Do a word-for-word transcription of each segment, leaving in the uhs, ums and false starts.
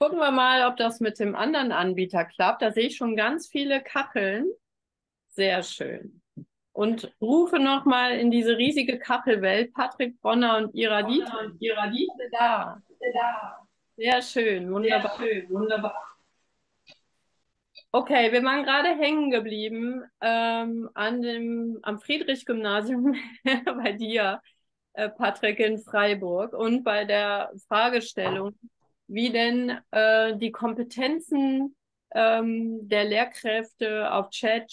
Gucken wir mal, ob das mit dem anderen Anbieter klappt. Da sehe ich schon ganz viele Kacheln. Sehr schön. Und rufe nochmal in diese riesige Kachelwelt Patrick Bronner und Ira Dieter. Bonner und Ira Dieter Da. da. Sehr schön, Sehr wunderbar. schön, wunderbar. Okay, wir waren gerade hängen geblieben ähm, an dem, am Friedrich-Gymnasium bei dir, äh, Patrick, in Freiburg und bei der Fragestellung, wie denn äh, die Kompetenzen ähm, der Lehrkräfte auf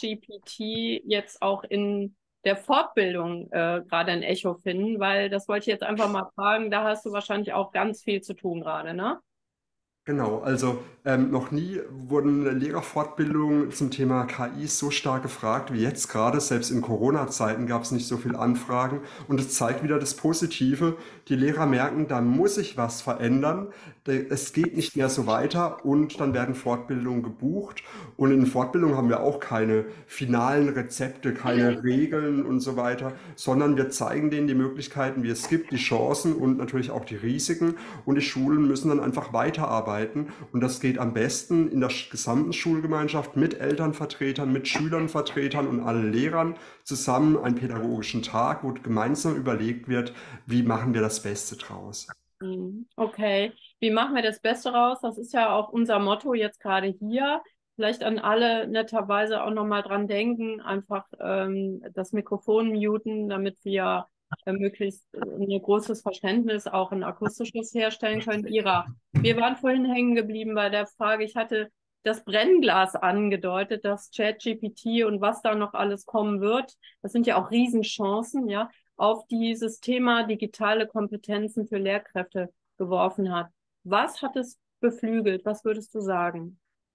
ChatGPT jetzt auch in der Fortbildung äh, gerade ein Echo finden, weil das wollte ich jetzt einfach mal fragen, da hast du wahrscheinlich auch ganz viel zu tun gerade, ne? Genau, also ähm, noch nie wurden Lehrerfortbildungen zum Thema K I so stark gefragt wie jetzt gerade. Selbst in Corona-Zeiten gab es nicht so viele Anfragen und es zeigt wieder das Positive. Die Lehrer merken, da muss sich was verändern. Da- Es geht nicht mehr so weiter und dann werden Fortbildungen gebucht. Und in Fortbildungen haben wir auch keine finalen Rezepte, keine Regeln und so weiter, sondern wir zeigen denen die Möglichkeiten, wie es gibt, die Chancen und natürlich auch die Risiken. Und die Schulen müssen dann einfach weiterarbeiten. Und das geht am besten in der gesamten Schulgemeinschaft mit Elternvertretern, mit Schülernvertretern und allen Lehrern zusammen einen pädagogischen Tag, wo gemeinsam überlegt wird, wie machen wir das Beste draus. Hm, okay, wie machen wir das Beste raus? Das ist ja auch unser Motto jetzt gerade hier. Vielleicht an alle netterweise auch nochmal dran denken, einfach ähm, das Mikrofon muten, damit wir äh, möglichst äh, ein großes Verständnis, auch ein akustisches herstellen können. Ira, wir waren vorhin hängen geblieben bei der Frage, ich hatte das Brennglas angedeutet, das ChatGPT und was da noch alles kommen wird. Das sind ja auch Riesenchancen, ja, auf dieses Thema digitale Kompetenzen für Lehrkräfte geworfen hat. Was hat es beflügelt? Was würdest du sagen?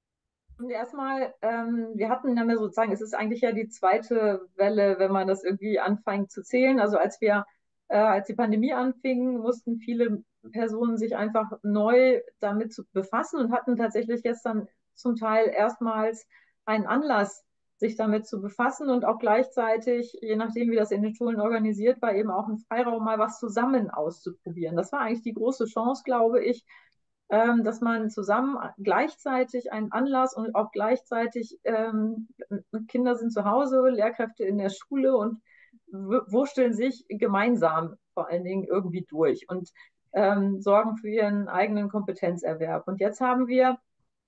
Und erstmal, ähm, wir hatten dann ja sozusagen, es ist eigentlich ja die zweite Welle, wenn man das irgendwie anfängt zu zählen. Also als wir, äh, als die Pandemie anfing, mussten viele Personen sich einfach neu damit zu befassen und hatten tatsächlich gestern zum Teil erstmals einen Anlass, sich damit zu befassen und auch gleichzeitig, je nachdem, wie das in den Schulen organisiert war, eben auch einen Freiraum, mal was zusammen auszuprobieren. Das war eigentlich die große Chance, glaube ich, ähm, dass man zusammen gleichzeitig einen Anlass und auch gleichzeitig ähm, Kinder sind zu Hause, Lehrkräfte in der Schule und wursteln sich gemeinsam vor allen Dingen irgendwie durch und ähm, sorgen für ihren eigenen Kompetenzerwerb. Und jetzt haben wir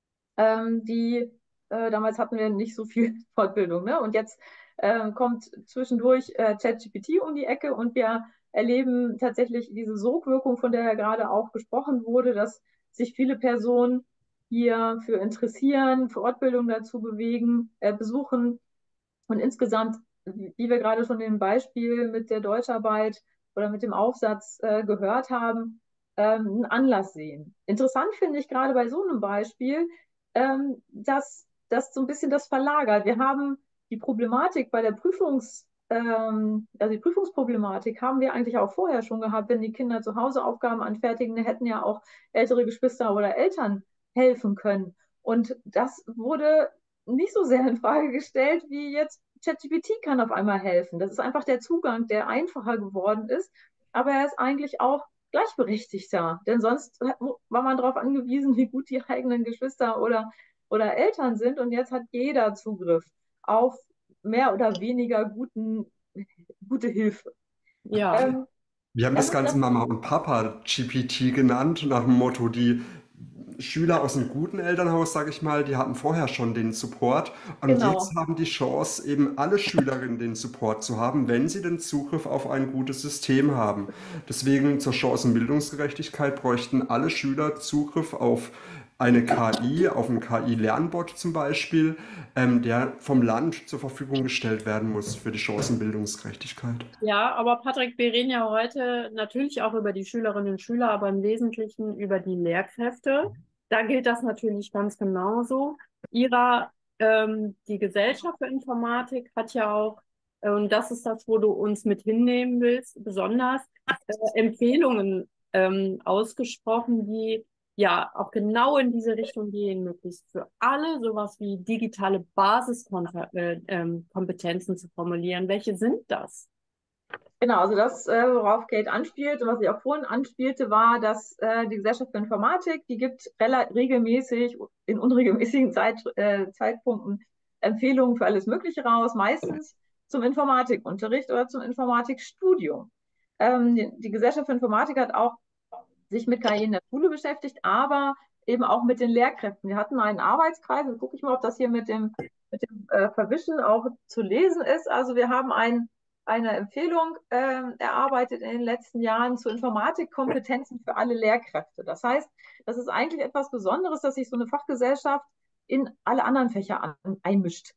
ähm, die, äh, damals hatten wir nicht so viel Fortbildung, ne? Und jetzt äh, kommt zwischendurch äh, ChatGPT um die Ecke und wir erleben tatsächlich diese Sogwirkung, von der ja gerade auch gesprochen wurde, dass sich viele Personen hier für interessieren, für Fortbildung dazu bewegen, äh, besuchen und insgesamt, wie wir gerade schon im Beispiel mit der Deutscharbeit oder mit dem Aufsatz äh, gehört haben, ähm, einen Anlass sehen. Interessant finde ich gerade bei so einem Beispiel, ähm, dass das so ein bisschen das verlagert. Wir haben die Problematik bei der Prüfungs, ähm, also die Prüfungsproblematik haben wir eigentlich auch vorher schon gehabt, wenn die Kinder zu Hause Aufgaben anfertigen, hätten ja auch ältere Geschwister oder Eltern helfen können. Und das wurde nicht so sehr in Frage gestellt, wie jetzt ChatGPT kann auf einmal helfen. Das ist einfach der Zugang, der einfacher geworden ist, aber er ist eigentlich auch gleichberechtigter. Denn sonst war man darauf angewiesen, wie gut die eigenen Geschwister oder, oder Eltern sind. Und jetzt hat jeder Zugriff auf mehr oder weniger guten, gute Hilfe. Ja, Ähm, Wir haben das das ist Ganze das. Mama und Papa G P T genannt, nach dem Motto, die Schüler aus einem guten Elternhaus, sage ich mal, die hatten vorher schon den Support und jetzt Genau. haben die Chance, eben alle Schülerinnen den Support zu haben, wenn sie den Zugriff auf ein gutes System haben. Deswegen zur Chancenbildungsgerechtigkeit bräuchten alle Schüler Zugriff auf eine K I, auf einen K I-Lernbot zum Beispiel, ähm, der vom Land zur Verfügung gestellt werden muss für die Chancenbildungsgerechtigkeit. ja, aber Patrick, wir reden ja heute natürlich auch über die Schülerinnen und Schüler, aber im Wesentlichen über die Lehrkräfte. Da gilt das natürlich ganz genauso. Ira, ähm, die Gesellschaft für Informatik hat ja auch, äh, und das ist das, wo du uns mit hinnehmen willst, besonders äh, Empfehlungen ähm, ausgesprochen, die ja auch genau in diese Richtung gehen, möglichst für alle sowas wie digitale Basiskompetenzen äh, ähm, Kompetenzen zu formulieren. Welche sind das? Genau, also das, äh, worauf Kate anspielt und was ich auch vorhin anspielte, war, dass äh, die Gesellschaft für Informatik, die gibt regelmäßig in unregelmäßigen Zeit, äh, Zeitpunkten Empfehlungen für alles Mögliche raus, meistens zum Informatikunterricht oder zum Informatikstudium. Ähm, die, die Gesellschaft für Informatik hat auch sich mit K I in der Schule beschäftigt, aber eben auch mit den Lehrkräften. Wir hatten einen Arbeitskreis, jetzt gucke ich mal, ob das hier mit dem, mit dem äh, Verwischen auch zu lesen ist. Also wir haben ein, eine Empfehlung äh, erarbeitet in den letzten Jahren zu Informatikkompetenzen für alle Lehrkräfte. Das heißt, das ist eigentlich etwas Besonderes, dass sich so eine Fachgesellschaft in alle anderen Fächer an, einmischt.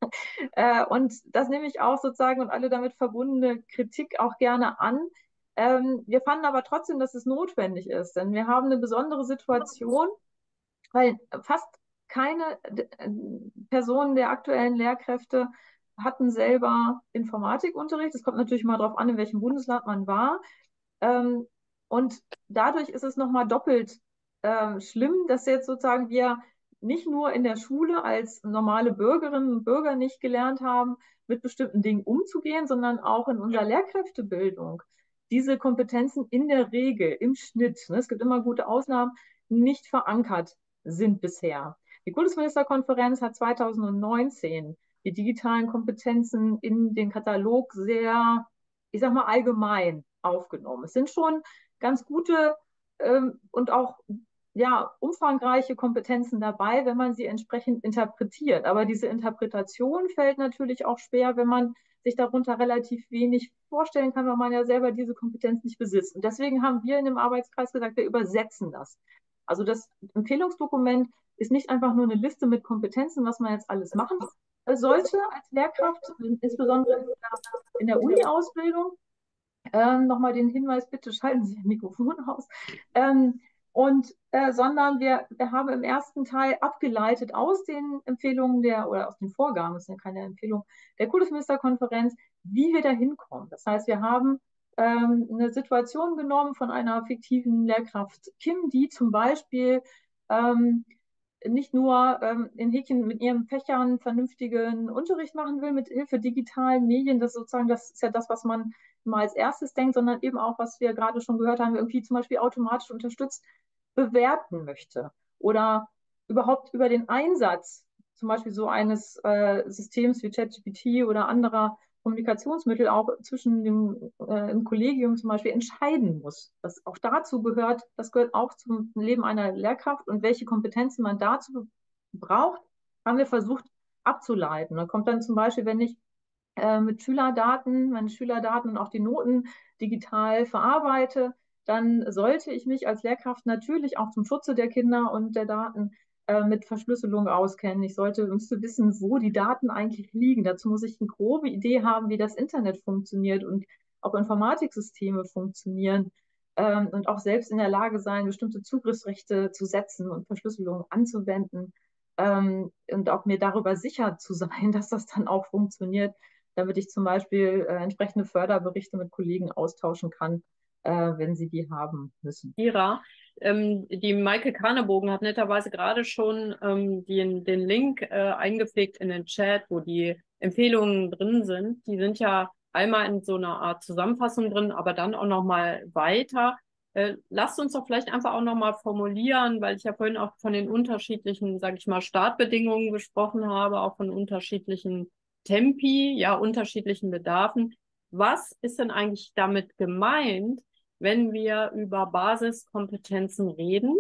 Äh, und das nehme ich auch sozusagen und alle damit verbundene Kritik auch gerne an. Ähm, wir fanden aber trotzdem, dass es notwendig ist, denn wir haben eine besondere Situation, weil fast keine äh, Personen der aktuellen Lehrkräfte hatten selber Informatikunterricht. Es kommt natürlich mal darauf an, in welchem Bundesland man war. Ähm, und dadurch ist es nochmal doppelt ähm, schlimm, dass jetzt sozusagen wir nicht nur in der Schule als normale Bürgerinnen und Bürger nicht gelernt haben, mit bestimmten Dingen umzugehen, sondern auch in unserer Lehrkräftebildung diese Kompetenzen in der Regel, im Schnitt, ne, es gibt immer gute Ausnahmen, nicht verankert sind bisher. Die Kultusministerkonferenz hat zweitausendneunzehn die digitalen Kompetenzen in den Katalog sehr, ich sag mal, allgemein aufgenommen. Es sind schon ganz gute ähm, und auch ja, umfangreiche Kompetenzen dabei, wenn man sie entsprechend interpretiert. Aber diese Interpretation fällt natürlich auch schwer, wenn man sich darunter relativ wenig vorstellen kann, weil man ja selber diese Kompetenz nicht besitzt. Und deswegen haben wir in dem Arbeitskreis gesagt, wir übersetzen das. Also das Empfehlungsdokument ist nicht einfach nur eine Liste mit Kompetenzen, was man jetzt alles machen sollte als Lehrkraft, insbesondere in der Uni-Ausbildung. Ähm, Nochmal den Hinweis, bitte schalten Sie Ihr Mikrofon aus. Ähm, und äh, sondern wir, wir haben im ersten Teil abgeleitet aus den Empfehlungen der oder aus den Vorgaben, das ist ja keine Empfehlung, der Kultusministerkonferenz, wie wir da hinkommen. Das heißt, wir haben ähm, eine Situation genommen von einer fiktiven Lehrkraft Kim, die zum Beispiel ähm, nicht nur ähm, in Häkchen mit ihren Fächern vernünftigen Unterricht machen will mit Hilfe digitalen Medien, das sozusagen, das ist ja das, was man mal als erstes denkt, sondern eben auch, was wir gerade schon gehört haben, irgendwie zum Beispiel automatisch unterstützt bewerten möchte oder überhaupt über den Einsatz zum Beispiel so eines äh, Systems wie ChatGPT oder anderer Kommunikationsmittel auch zwischen dem äh, im Kollegium zum Beispiel entscheiden muss. Das auch dazu gehört, das gehört auch zum Leben einer Lehrkraft und welche Kompetenzen man dazu braucht, haben wir versucht abzuleiten. Da kommt dann zum Beispiel, wenn ich äh, mit Schülerdaten, meine Schülerdaten und auch die Noten digital verarbeite, dann sollte ich mich als Lehrkraft natürlich auch zum Schutze der Kinder und der Daten äh, mit Verschlüsselung auskennen. Ich sollte, müsste wissen, wo die Daten eigentlich liegen. Dazu muss ich eine grobe Idee haben, wie das Internet funktioniert und auch Informatiksysteme funktionieren. Ähm, und auch selbst in der Lage sein, bestimmte Zugriffsrechte zu setzen und Verschlüsselung anzuwenden. Ähm, und auch mir darüber sicher zu sein, dass das dann auch funktioniert, damit ich zum Beispiel äh, entsprechende Förderberichte mit Kollegen austauschen kann, äh, wenn sie die haben müssen. Ira, ähm, die Maike Karnebogen hat netterweise gerade schon ähm, den, den Link äh, eingepflegt in den Chat, wo die Empfehlungen drin sind. Die sind ja einmal in so einer Art Zusammenfassung drin, aber dann auch nochmal weiter. Äh, lasst uns doch vielleicht einfach auch nochmal formulieren, weil ich ja vorhin auch von den unterschiedlichen, sage ich mal, Startbedingungen gesprochen habe, auch von unterschiedlichen Tempi, ja, unterschiedlichen Bedarfen. Was ist denn eigentlich damit gemeint, wenn wir über Basiskompetenzen reden?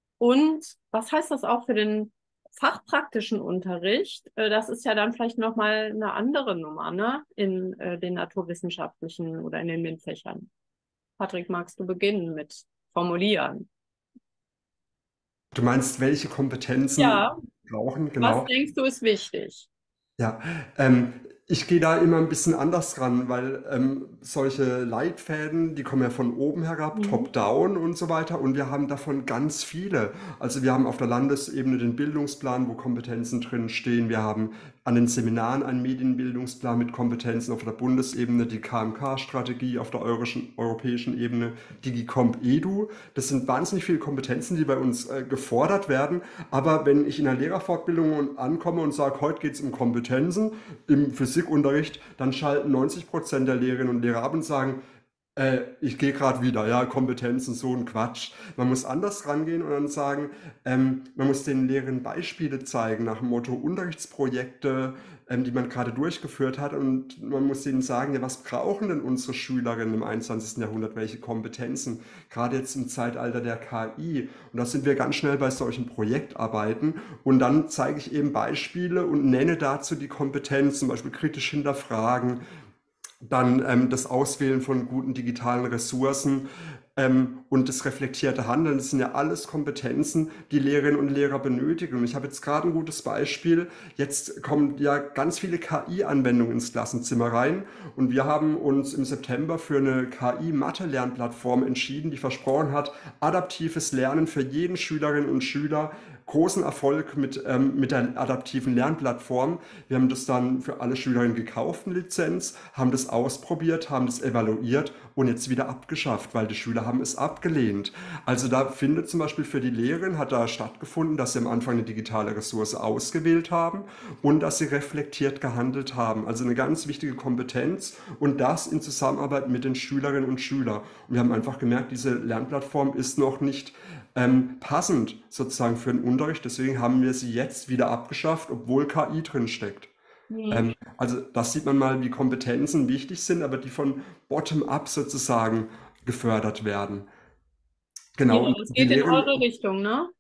Und was heißt das auch für den fachpraktischen Unterricht? Das ist ja dann vielleicht nochmal eine andere Nummer, ne? In äh, den naturwissenschaftlichen oder in den MINT-Fächern. Patrick, magst du beginnen mit formulieren? Du meinst, welche Kompetenzen Ja, wir brauchen? was Genau. denkst du ist wichtig? Ja, ähm, ich gehe da immer ein bisschen anders ran, weil ähm, solche Leitfäden, die kommen ja von oben herab, Mhm. top-down und so weiter, und wir haben davon ganz viele. Also wir haben auf der Landesebene den Bildungsplan, wo Kompetenzen drin stehen. Wir haben an den Seminaren einen Medienbildungsplan mit Kompetenzen, auf der Bundesebene die K M K-Strategie, auf der europäischen, europäischen Ebene DigiComp Edu. Das sind wahnsinnig viele Kompetenzen, die bei uns äh, gefordert werden. Aber wenn ich in einer Lehrerfortbildung ankomme und sage, heute geht es um Kompetenzen im Physik, Physikunterricht, dann schalten neunzig Prozent der Lehrerinnen und Lehrer ab und sagen, äh, ich gehe gerade wieder, ja, Kompetenzen, so ein Quatsch. Man muss anders rangehen und dann sagen, ähm, man muss den Lehrern Beispiele zeigen nach dem Motto Unterrichtsprojekte, ähm, die man gerade durchgeführt hat, und man muss ihnen sagen, ja, was brauchen denn unsere Schülerinnen im einundzwanzigsten Jahrhundert, welche Kompetenzen, gerade jetzt im Zeitalter der K I. Und da sind wir ganz schnell bei solchen Projektarbeiten, und dann zeige ich eben Beispiele und nenne dazu die Kompetenzen, zum Beispiel kritisch hinterfragen, dann ähm, das Auswählen von guten digitalen Ressourcen ähm, und das reflektierte Handeln. Das sind ja alles Kompetenzen, die Lehrerinnen und Lehrer benötigen. Und ich habe jetzt gerade ein gutes Beispiel. Jetzt kommen ja ganz viele K I-Anwendungen ins Klassenzimmer rein, und wir haben uns im September für eine K I-Mathe-Lernplattform entschieden, die versprochen hat, adaptives Lernen für jeden Schülerinnen und Schüler. Großen Erfolg mit, ähm, mit der adaptiven Lernplattform. Wir haben das dann für alle Schülerinnen gekauft, eine Lizenz, haben das ausprobiert, haben das evaluiert und jetzt wieder abgeschafft, weil die Schüler haben es abgelehnt. Also da findet zum Beispiel für die Lehrerin, hat da stattgefunden, dass sie am Anfang eine digitale Ressource ausgewählt haben und dass sie reflektiert gehandelt haben. Also eine ganz wichtige Kompetenz, und das in Zusammenarbeit mit den Schülerinnen und Schülern. Und wir haben einfach gemerkt, diese Lernplattform ist noch nicht ähm, passend sozusagen für den Unterricht. Deswegen haben wir sie jetzt wieder abgeschafft, obwohl K I drin steckt. Mhm. Ähm, also das sieht man mal, wie Kompetenzen wichtig sind, aber die von bottom-up sozusagen gefördert werden. Genau, Ja, und es die geht in Lehren, eure Richtung, ne?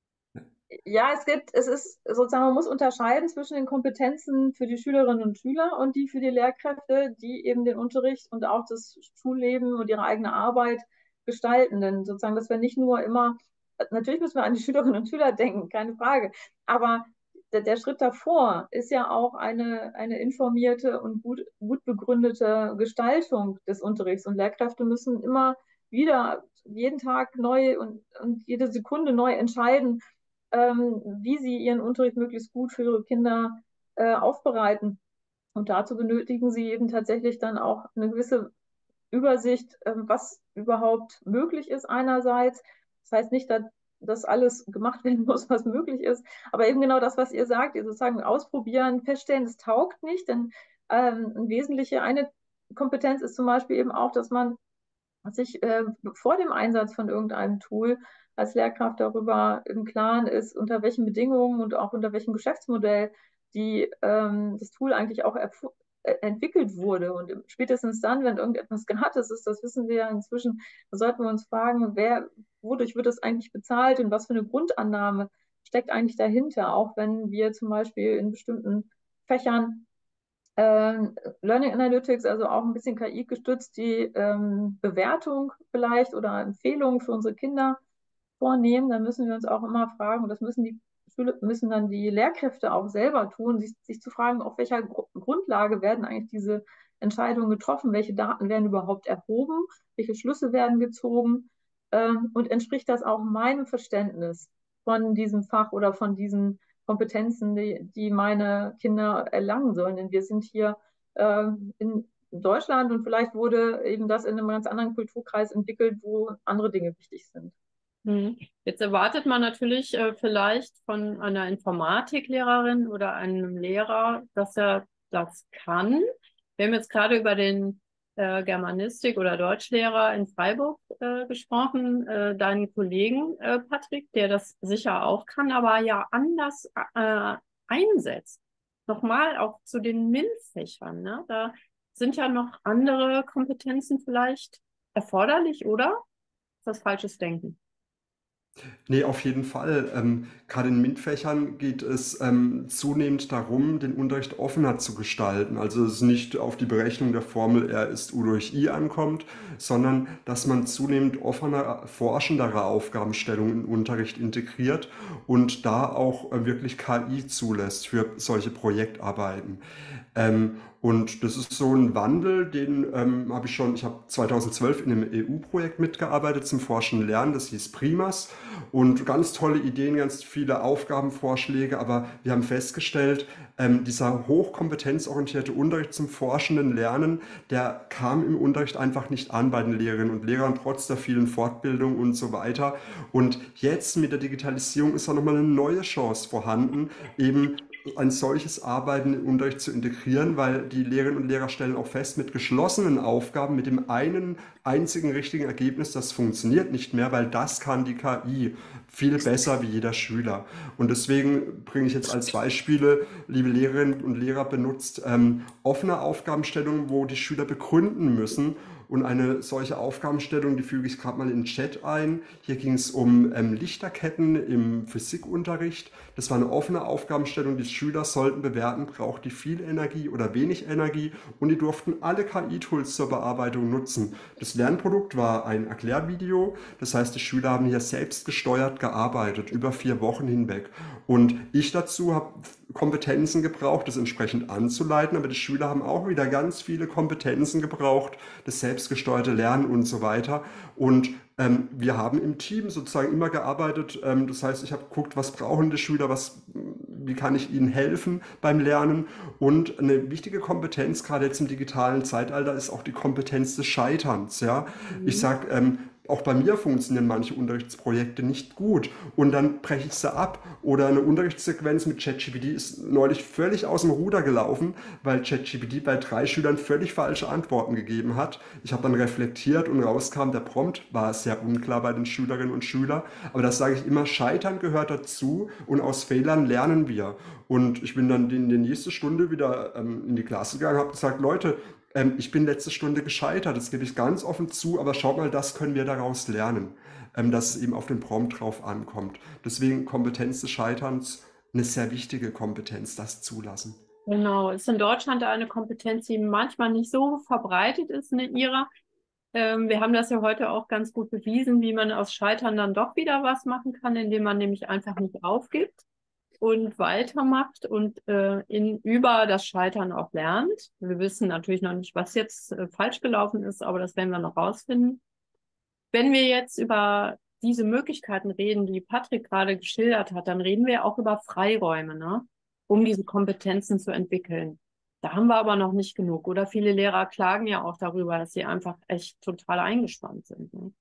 Ja, es gibt, es ist sozusagen, man muss unterscheiden zwischen den Kompetenzen für die Schülerinnen und Schüler und die für die Lehrkräfte, die eben den Unterricht und auch das Schulleben und ihre eigene Arbeit gestalten. Denn sozusagen, dass wir nicht nur immer, natürlich müssen wir an die Schülerinnen und Schüler denken, keine Frage, aber der, der Schritt davor ist ja auch eine, eine informierte und gut, gut begründete Gestaltung des Unterrichts. Und Lehrkräfte müssen immer wieder jeden Tag neu und, und jede Sekunde neu entscheiden, ähm, wie sie ihren Unterricht möglichst gut für ihre Kinder äh, aufbereiten. Und dazu benötigen sie eben tatsächlich dann auch eine gewisse Übersicht, ähm, was überhaupt möglich ist einerseits. Das heißt nicht, dass das alles gemacht werden muss, was möglich ist, aber eben genau das, was ihr sagt, ihr sozusagen ausprobieren, feststellen, es taugt nicht, denn ähm, eine wesentliche eine Kompetenz ist zum Beispiel eben auch, dass man sich äh, vor dem Einsatz von irgendeinem Tool als Lehrkraft darüber im Klaren ist, unter welchen Bedingungen und auch unter welchem Geschäftsmodell die, ähm, das Tool eigentlich auch äh, entwickelt wurde. Und spätestens dann, wenn irgendetwas gratis ist, das wissen wir ja inzwischen, da sollten wir uns fragen, wer, wodurch wird es eigentlich bezahlt und was für eine Grundannahme steckt eigentlich dahinter, auch wenn wir zum Beispiel in bestimmten Fächern ähm, Learning Analytics, also auch ein bisschen K I gestützt, die ähm, Bewertung vielleicht oder Empfehlungen für unsere Kinder vornehmen, dann müssen wir uns auch immer fragen, und das müssen die Schule, müssen dann die Lehrkräfte auch selber tun, sich, sich zu fragen, auf welcher Gru Grundlage werden eigentlich diese Entscheidungen getroffen, welche Daten werden überhaupt erhoben, welche Schlüsse werden gezogen, ähm, und entspricht das auch meinem Verständnis von diesem Fach oder von diesen Kompetenzen, die, die meine Kinder erlangen sollen. Denn wir sind hier äh, in Deutschland und vielleicht wurde eben das in einem ganz anderen Kulturkreis entwickelt, wo andere Dinge wichtig sind. Hm. Jetzt erwartet man natürlich äh, vielleicht von einer Informatiklehrerin oder einem Lehrer, dass er das kann. Wir haben jetzt gerade über den äh, Germanistik- oder Deutschlehrer in Freiburg äh, gesprochen, äh, deinen Kollegen äh, Patrick, der das sicher auch kann, aber ja anders äh, einsetzt. Nochmal auch zu den MINT-Fächern, ne? Da sind ja noch andere Kompetenzen vielleicht erforderlich, oder? Ist das falsches Denken? Nee, auf jeden Fall. Ähm, gerade in MINT-Fächern geht es ähm, zunehmend darum, den Unterricht offener zu gestalten. Also es nicht auf die Berechnung der Formel R ist U durch I ankommt, sondern dass man zunehmend offener, forschendere Aufgabenstellungen in den Unterricht integriert und da auch äh, wirklich K I zulässt für solche Projektarbeiten. Ähm, und das ist so ein Wandel, den ähm, habe ich schon, ich habe zweitausendzwölf in einem E U-Projekt mitgearbeitet zum Forschen und Lernen, das hieß PRIMAS, und ganz tolle Ideen, ganz viele Aufgabenvorschläge, aber wir haben festgestellt, ähm, dieser hochkompetenzorientierte Unterricht zum forschenden Lernen, der kam im Unterricht einfach nicht an bei den Lehrerinnen und Lehrern, trotz der vielen Fortbildungen und so weiter. Und jetzt mit der Digitalisierung ist da nochmal eine neue Chance vorhanden, eben ein solches Arbeiten im Unterricht zu integrieren, weil die Lehrerinnen und Lehrer stellen auch fest, mit geschlossenen Aufgaben, mit dem einen einzigen richtigen Ergebnis, das funktioniert nicht mehr, weil das kann die K I viel besser wie jeder Schüler. Und deswegen bringe ich jetzt als Beispiele, liebe Lehrerinnen und Lehrer, benutzt ähm, offene Aufgabenstellungen, wo die Schüler begründen müssen. Und eine solche Aufgabenstellung, die füge ich gerade mal in den Chat ein. Hier ging es um ähm, Lichterketten im Physikunterricht. Das war eine offene Aufgabenstellung. Die Schüler sollten bewerten, braucht die viel Energie oder wenig Energie. Und die durften alle K I-Tools zur Bearbeitung nutzen. Das Lernprodukt war ein Erklärvideo. Das heißt, die Schüler haben hier selbst gesteuert gearbeitet, über vier Wochen hinweg. Und ich dazu habe Kompetenzen gebraucht, das entsprechend anzuleiten, aber die Schüler haben auch wieder ganz viele Kompetenzen gebraucht, das selbstgesteuerte Lernen und so weiter. Und ähm, wir haben im Team sozusagen immer gearbeitet. Ähm, das heißt, ich habe geguckt, was brauchen die Schüler, was, wie kann ich ihnen helfen beim Lernen. Und eine wichtige Kompetenz, gerade jetzt im digitalen Zeitalter, ist auch die Kompetenz des Scheiterns. Ja? Ich Mhm. sage, ähm, auch bei mir funktionieren manche Unterrichtsprojekte nicht gut und dann breche ich sie ab. Oder eine Unterrichtssequenz mit ChatGPT ist neulich völlig aus dem Ruder gelaufen, weil ChatGPT bei drei Schülern völlig falsche Antworten gegeben hat. Ich habe dann reflektiert und rauskam, der Prompt war sehr unklar bei den Schülerinnen und Schülern. Aber das sage ich immer, Scheitern gehört dazu und aus Fehlern lernen wir. Und ich bin dann in die nächste Stunde wieder ähm, in die Klasse gegangen und habe gesagt, Leute, ähm, ich bin letzte Stunde gescheitert, das gebe ich ganz offen zu, aber schaut mal, das können wir daraus lernen, ähm, dass es eben auf den Prompt drauf ankommt. Deswegen Kompetenz des Scheiterns, eine sehr wichtige Kompetenz, das zulassen. Genau, ist in Deutschland eine Kompetenz, die manchmal nicht so verbreitet ist, ne, Ira. Ähm, wir haben das ja heute auch ganz gut bewiesen, wie man aus Scheitern dann doch wieder was machen kann, indem man nämlich einfach nicht aufgibt und weitermacht und äh, in, über das Scheitern auch lernt. Wir wissen natürlich noch nicht, was jetzt äh, falsch gelaufen ist, aber das werden wir noch rausfinden. Wenn wir jetzt über diese Möglichkeiten reden, die Patrick gerade geschildert hat, dann reden wir auch über Freiräume, ne? Um diese Kompetenzen zu entwickeln. Da haben wir aber noch nicht genug. Oder viele Lehrer klagen ja auch darüber, dass sie einfach echt total eingespannt sind. Ne?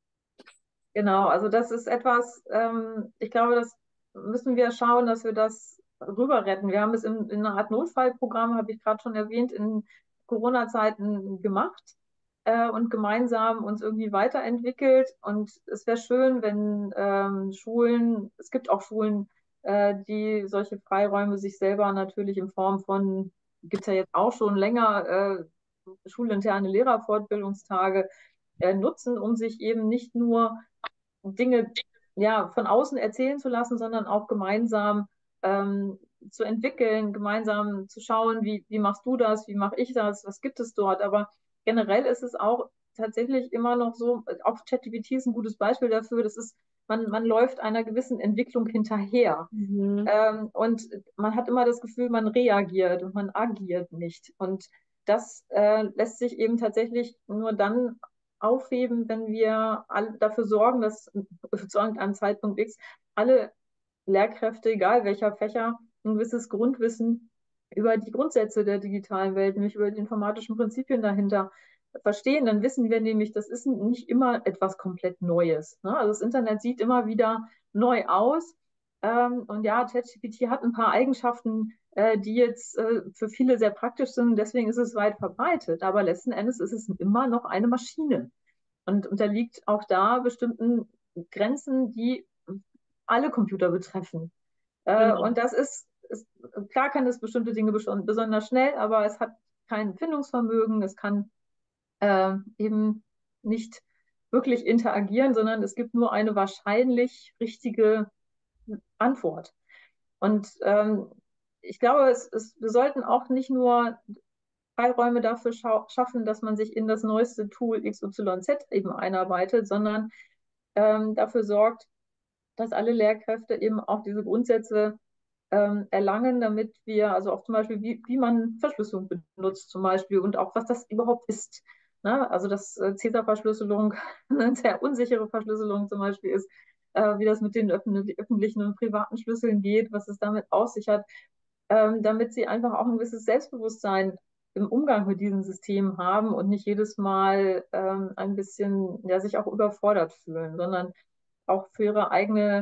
Genau, also das ist etwas, ähm, ich glaube, das müssen wir schauen, dass wir das rüber retten. Wir haben es in, in einer Art Notfallprogramm, habe ich gerade schon erwähnt, in Corona-Zeiten gemacht äh, und gemeinsam uns irgendwie weiterentwickelt. Und es wäre schön, wenn ähm, Schulen, es gibt auch Schulen, äh, die solche Freiräume sich selber natürlich in Form von, gibt es ja jetzt auch schon länger, äh, schulinterne Lehrerfortbildungstage äh, nutzen, um sich eben nicht nur Dinge ja von außen erzählen zu lassen, sondern auch gemeinsam ähm, zu entwickeln, gemeinsam zu schauen, wie, wie machst du das, wie mache ich das, was gibt es dort. Aber generell ist es auch tatsächlich immer noch so, auch ChatGPT ist ein gutes Beispiel dafür, das ist, man, man läuft einer gewissen Entwicklung hinterher. Mhm. Ähm, und man hat immer das Gefühl, man reagiert und man agiert nicht. Und das äh, lässt sich eben tatsächlich nur dann aufheben, wenn wir alle dafür sorgen, dass zu irgendeinem Zeitpunkt X alle Lehrkräfte, egal welcher Fächer, ein gewisses Grundwissen über die Grundsätze der digitalen Welt, nämlich über die informatischen Prinzipien dahinter verstehen. Dann wissen wir nämlich, das ist nicht immer etwas komplett Neues. Ne? Also das Internet sieht immer wieder neu aus. Ähm, und ja, ChatGPT hat ein paar Eigenschaften, äh, die jetzt äh, für viele sehr praktisch sind. Deswegen ist es weit verbreitet. Aber letzten Endes ist es immer noch eine Maschine und unterliegt auch da bestimmten Grenzen, die alle Computer betreffen. Äh, Genau. und das ist, ist, klar kann es bestimmte Dinge besonders schnell, aber es hat kein Findungsvermögen, es kann äh, eben nicht wirklich interagieren, sondern es gibt nur eine wahrscheinlich richtige Antwort. Und ähm, ich glaube, es, es, wir sollten auch nicht nur Freiräume dafür schaffen, dass man sich in das neueste Tool X Y Z eben einarbeitet, sondern ähm, dafür sorgt, dass alle Lehrkräfte eben auch diese Grundsätze ähm, erlangen, damit wir, also auch zum Beispiel, wie, wie man Verschlüsselung benutzt zum Beispiel und auch was das überhaupt ist. Ne? Also dass äh, Cäsar-Verschlüsselung eine sehr unsichere Verschlüsselung zum Beispiel ist, äh, wie das mit den öffentlichen und privaten Schlüsseln geht, was es damit auf sich hat, ähm, damit sie einfach auch ein gewisses Selbstbewusstsein im Umgang mit diesem System haben und nicht jedes Mal ähm, ein bisschen ja, sich auch überfordert fühlen, sondern auch für ihre eigene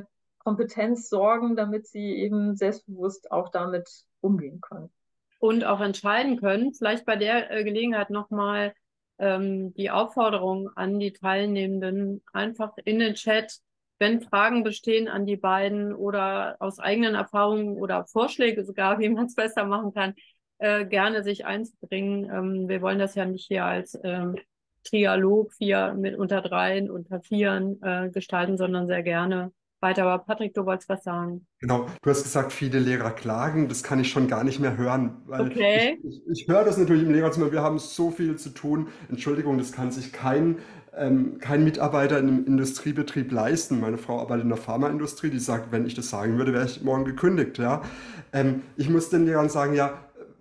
Kompetenz sorgen, damit sie eben selbstbewusst auch damit umgehen können. Und auch entscheiden können. Vielleicht bei der äh, Gelegenheit nochmal ähm, die Aufforderung an die Teilnehmenden, einfach in den Chat, wenn Fragen bestehen an die beiden oder aus eigenen Erfahrungen oder Vorschläge sogar, wie man es besser machen kann, äh, gerne sich einzubringen. Ähm, wir wollen das ja nicht hier als ähm, Trialog vier mit unter dreien, unter vieren äh, gestalten, sondern sehr gerne weiter. Aber Patrick, du wolltest was sagen. Genau, du hast gesagt, viele Lehrer klagen, das kann ich schon gar nicht mehr hören, weil ich, Okay. ich, ich höre das natürlich im Lehrerzimmer, wir haben so viel zu tun. Entschuldigung, das kann sich kein, ähm, kein Mitarbeiter in einem Industriebetrieb leisten. Meine Frau arbeitet in der Pharmaindustrie, die sagt, wenn ich das sagen würde, wäre ich morgen gekündigt. Ja? Ähm, ich muss den Lehrern sagen, ja,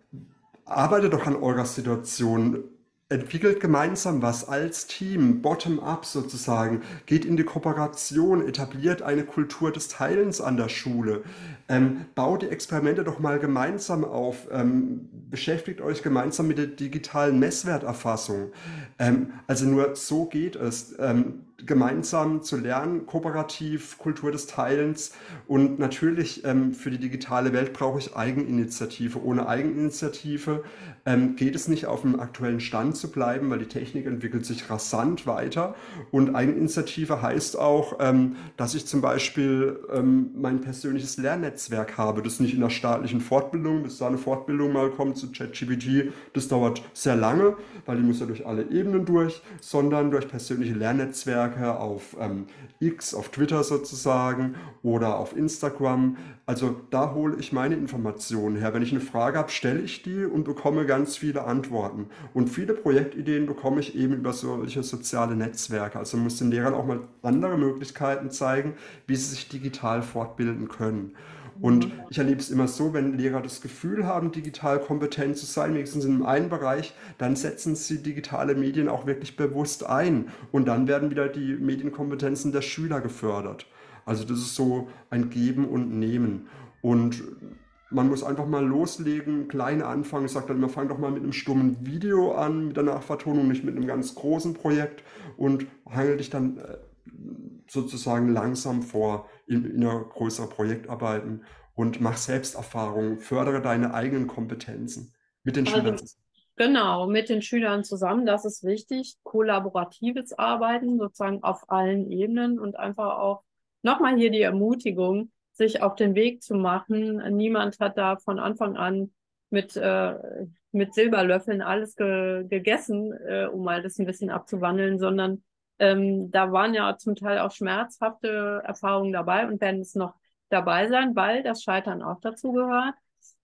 arbeitet doch an eurer Situation. Entwickelt gemeinsam was als Team, bottom-up sozusagen, geht in die Kooperation, etabliert eine Kultur des Teilens an der Schule, ähm, baut die Experimente doch mal gemeinsam auf, ähm, beschäftigt euch gemeinsam mit der digitalen Messwerterfassung. Ähm, also nur so geht es, ähm, gemeinsam zu lernen, kooperativ, Kultur des Teilens und natürlich ähm, für die digitale Welt brauche ich Eigeninitiative. Ohne Eigeninitiative ähm, geht es nicht, auf dem aktuellen Stand zu bleiben, weil die Technik entwickelt sich rasant weiter. Und Eigeninitiative heißt auch, ähm, dass ich zum Beispiel ähm, mein persönliches Lernnetzwerk habe, das nicht in der staatlichen Fortbildung, bis da eine Fortbildung mal kommt zu ChatGPT, das dauert sehr lange, weil die muss ja durch alle Ebenen durch, sondern durch persönliche Lernnetzwerke auf ähm, X, auf Twitter sozusagen oder auf Instagram. Also da hole ich meine Informationen her. Wenn ich eine Frage habe, stelle ich die und bekomme ganz viele Antworten. Und viele Projektideen bekomme ich eben über solche soziale Netzwerke. Also man muss den Lehrern auch mal andere Möglichkeiten zeigen, wie sie sich digital fortbilden können. Und Mhm. ich erlebe es immer so, wenn Lehrer das Gefühl haben, digital kompetent zu sein, wenigstens in einem Bereich, dann setzen sie digitale Medien auch wirklich bewusst ein. Und dann werden wieder die Medienkompetenzen der Schüler gefördert. Also das ist so ein Geben und Nehmen. Und man muss einfach mal loslegen, klein anfangen. Ich sage dann immer, fang doch mal mit einem stummen Video an, mit der Nachvertonung, nicht mit einem ganz großen Projekt und hangel dich dann äh, sozusagen langsam vor in, in einer größeren Projektarbeiten und mach Selbsterfahrungen, fördere deine eigenen Kompetenzen mit den Schülern Also zusammen. genau, mit den Schülern zusammen, das ist wichtig. Kollaboratives Arbeiten sozusagen auf allen Ebenen und einfach auch nochmal hier die Ermutigung, sich auf den Weg zu machen. Niemand hat da von Anfang an mit, äh, mit Silberlöffeln alles ge gegessen, äh, um mal das ein bisschen abzuwandeln, sondern ähm, da waren ja zum Teil auch schmerzhafte Erfahrungen dabei und werden es noch dabei sein, weil das Scheitern auch dazu gehört.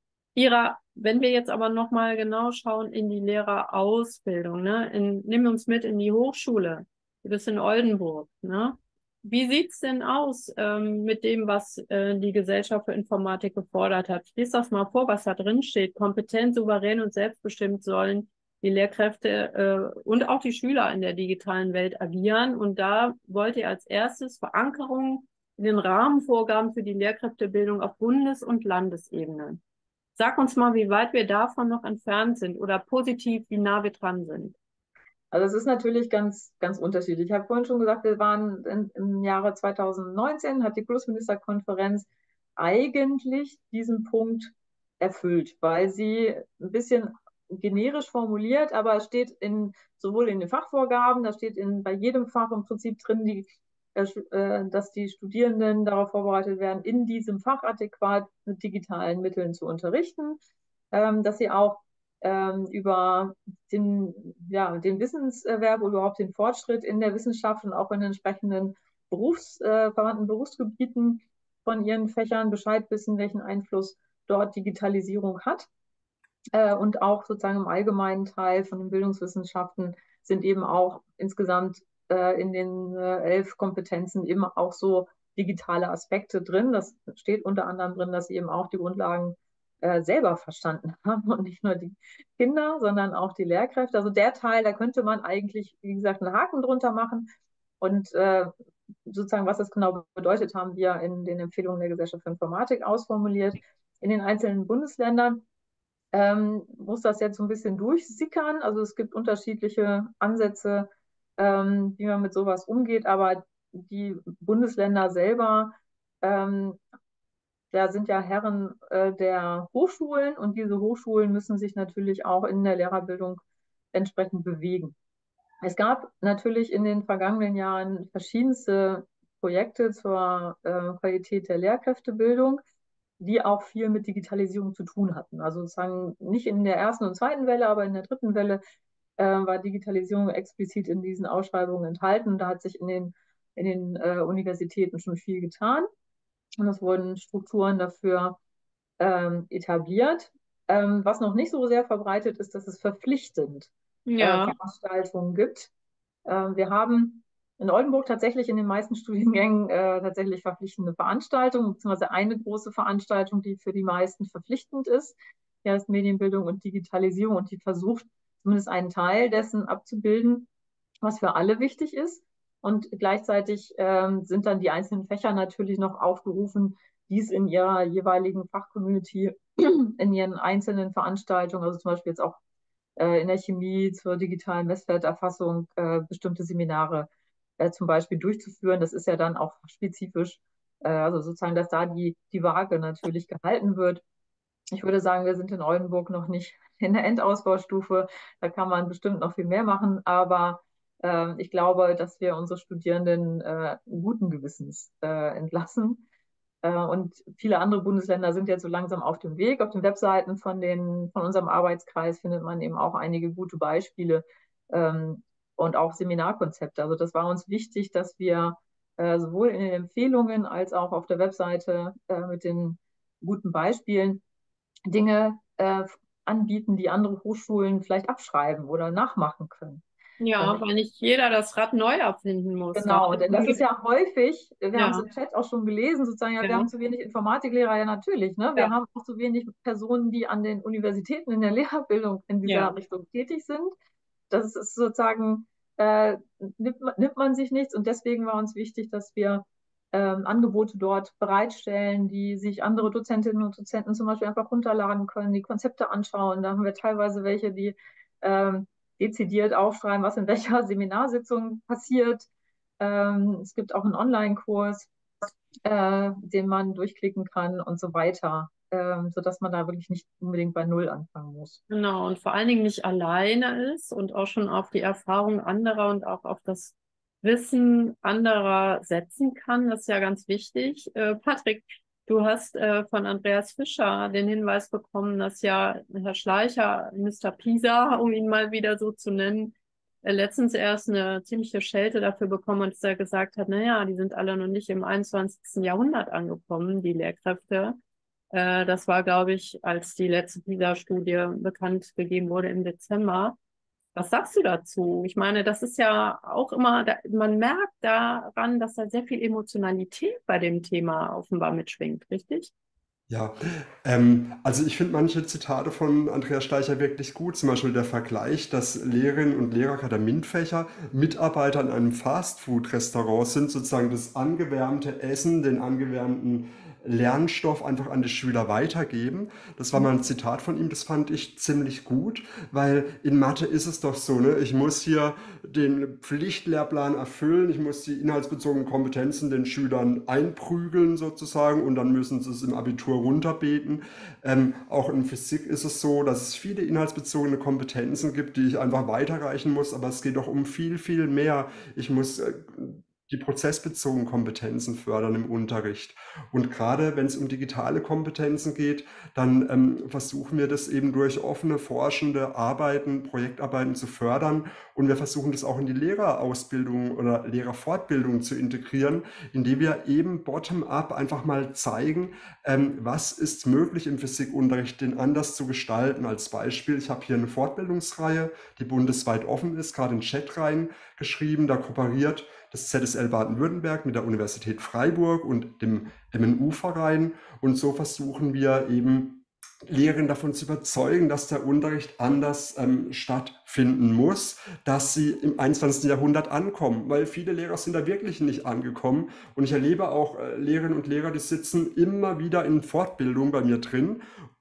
Ira, wenn wir jetzt aber nochmal genau schauen in die Lehrerausbildung, ne, in, nehmen wir uns mit in die Hochschule. Du bist in Oldenburg, ne? Wie sieht's denn aus ähm, mit dem, was äh, die Gesellschaft für Informatik gefordert hat? Ich lese das mal vor, was da drin steht. Kompetent, souverän und selbstbestimmt sollen die Lehrkräfte äh, und auch die Schüler in der digitalen Welt agieren. Und da wollt ihr als erstes Verankerung in den Rahmenvorgaben für die Lehrkräftebildung auf Bundes- und Landesebene. Sag uns mal, wie weit wir davon noch entfernt sind oder positiv, wie nah wir dran sind. Also es ist natürlich ganz, ganz unterschiedlich. Ich habe vorhin schon gesagt, wir waren in, im Jahre zweitausendneunzehn, hat die Kultusministerkonferenz eigentlich diesen Punkt erfüllt, weil sie ein bisschen generisch formuliert, aber es steht in, sowohl in den Fachvorgaben, da steht in, bei jedem Fach im Prinzip drin, die, äh, dass die Studierenden darauf vorbereitet werden, in diesem Fach adäquat mit digitalen Mitteln zu unterrichten, ähm, dass sie auch ähm, über den, ja, den Wissenserwerb oder überhaupt den Fortschritt in der Wissenschaft und auch in den entsprechenden Berufs, äh, verwandten Berufsgebieten von ihren Fächern Bescheid wissen, welchen Einfluss dort Digitalisierung hat. Äh, und auch sozusagen im allgemeinen Teil von den Bildungswissenschaften sind eben auch insgesamt äh, in den äh, elf Kompetenzen eben auch so digitale Aspekte drin. Das steht unter anderem drin, dass sie eben auch die Grundlagen äh, selber verstanden haben und nicht nur die Kinder, sondern auch die Lehrkräfte. Also der Teil, da könnte man eigentlich, wie gesagt, einen Haken drunter machen. Und äh, sozusagen, was das genau bedeutet, haben wir in den Empfehlungen der Gesellschaft für Informatik ausformuliert. In den einzelnen Bundesländern ähm, muss das jetzt so ein bisschen durchsickern. Also es gibt unterschiedliche Ansätze, ähm, wie man mit sowas umgeht, aber die Bundesländer selber ähm, da sind ja Herren äh, der Hochschulen und diese Hochschulen müssen sich natürlich auch in der Lehrerbildung entsprechend bewegen. Es gab natürlich in den vergangenen Jahren verschiedenste Projekte zur äh, Qualität der Lehrkräftebildung, die auch viel mit Digitalisierung zu tun hatten. Also sozusagen nicht in der ersten und zweiten Welle, aber in der dritten Welle äh, war Digitalisierung explizit in diesen Ausschreibungen enthalten. Da hat sich in den, in den äh, Universitäten schon viel getan und es wurden Strukturen dafür ähm, etabliert. Ähm, was noch nicht so sehr verbreitet ist, dass es verpflichtend äh, Ja, Veranstaltungen gibt. Ähm, wir haben in Oldenburg tatsächlich in den meisten Studiengängen äh, tatsächlich verpflichtende Veranstaltungen, beziehungsweise eine große Veranstaltung, die für die meisten verpflichtend ist. Die heißt Medienbildung und Digitalisierung und die versucht zumindest einen Teil dessen abzubilden, was für alle wichtig ist. Und gleichzeitig ähm, sind dann die einzelnen Fächer natürlich noch aufgerufen, dies in ihrer jeweiligen Fachcommunity, in ihren einzelnen Veranstaltungen, also zum Beispiel jetzt auch äh, in der Chemie zur digitalen Messwerterfassung äh, bestimmte Seminare äh, zum Beispiel durchzuführen. Das ist ja dann auch spezifisch, äh, also sozusagen, dass da die, die Waage natürlich gehalten wird. Ich würde sagen, wir sind in Oldenburg noch nicht in der Endausbaustufe. Da kann man bestimmt noch viel mehr machen. Aber äh, ich glaube, dass wir unsere Studierenden äh, guten Gewissens äh, entlassen. Äh, und viele andere Bundesländer sind jetzt so langsam auf dem Weg. Auf den Webseiten von, den, von unserem Arbeitskreis findet man eben auch einige gute Beispiele ähm, und auch Seminarkonzepte. Also das war uns wichtig, dass wir äh, sowohl in den Empfehlungen als auch auf der Webseite äh, mit den guten Beispielen Dinge äh, anbieten, die andere Hochschulen vielleicht abschreiben oder nachmachen können. ja, Und weil nicht jeder das Rad neu erfinden muss. Da. genau, denn das ist ja häufig, wir haben es Ja, im Chat auch schon gelesen, sozusagen, ja, wir ja, haben zu wenig Informatiklehrer, ja natürlich, ne? Wir ja, haben auch zu wenig Personen, die an den Universitäten in der Lehrerbildung in dieser ja. Richtung tätig sind. Das ist sozusagen, äh, nimmt, man, nimmt man sich nichts und deswegen war uns wichtig, dass wir ähm, Angebote dort bereitstellen, die sich andere Dozentinnen und Dozenten zum Beispiel einfach runterladen können, die Konzepte anschauen. Da haben wir teilweise welche, die ähm, dezidiert aufschreiben, was in welcher Seminarsitzung passiert. Ähm, es gibt auch einen Online-Kurs, äh, den man durchklicken kann und so weiter, ähm, sodass man da wirklich nicht unbedingt bei Null anfangen muss. Genau. Und vor allen Dingen nicht alleine ist und auch schon auf die Erfahrung anderer und auch auf das Wissen anderer setzen kann. Das ist ja ganz wichtig. Äh, Patrick, du hast äh, von Andreas Fischer den Hinweis bekommen, dass ja Herr Schleicher, Mister Pisa, um ihn mal wieder so zu nennen, äh, letztens erst eine ziemliche Schelte dafür bekommen hat, dass er gesagt hat, naja, die sind alle noch nicht im einundzwanzigsten Jahrhundert angekommen, die Lehrkräfte. Äh, das war, glaube ich, als die letzte PISA-Studie bekannt gegeben wurde im Dezember. Was sagst du dazu? Ich meine, das ist ja auch immer, da, man merkt daran, dass da sehr viel Emotionalität bei dem Thema offenbar mitschwingt, richtig? Ja, ähm, also ich finde manche Zitate von Andreas Schleicher wirklich gut. Zum Beispiel der Vergleich, dass Lehrerinnen und Lehrer gerade der MINT-Fächer Mitarbeiter in einem Fastfood-Restaurant sind, sozusagen das angewärmte Essen, den angewärmten Lernstoff einfach an die Schüler weitergeben. Das war mal ein Zitat von ihm, das fand ich ziemlich gut, weil in Mathe ist es doch so, ne? Ich muss hier den Pflichtlehrplan erfüllen, ich muss die inhaltsbezogenen Kompetenzen den Schülern einprügeln sozusagen und dann müssen sie es im Abitur runterbeten. Ähm, auch in Physik ist es so, dass es viele inhaltsbezogene Kompetenzen gibt, die ich einfach weiterreichen muss, aber es geht doch um viel, viel mehr. Ich muss äh, die prozessbezogenen Kompetenzen fördern im Unterricht. Und gerade wenn es um digitale Kompetenzen geht, dann ähm, versuchen wir das eben durch offene, forschende Arbeiten, Projektarbeiten zu fördern. Und wir versuchen das auch in die Lehrerausbildung oder Lehrerfortbildung zu integrieren, indem wir eben bottom-up einfach mal zeigen, ähm, was ist möglich im Physikunterricht, den anders zu gestalten. Als Beispiel, ich habe hier eine Fortbildungsreihe, die bundesweit offen ist, gerade in den Chat reingeschrieben, da kooperiert das Z S L Baden-Württemberg mit der Universität Freiburg und dem M N U-Verein. Und so versuchen wir eben Lehrerinnen davon zu überzeugen, dass der Unterricht anders ähm, stattfinden muss, dass sie im einundzwanzigsten Jahrhundert ankommen, weil viele Lehrer sind da wirklich nicht angekommen. Und ich erlebe auch äh, Lehrerinnen und Lehrer, die sitzen immer wieder in Fortbildung bei mir drin und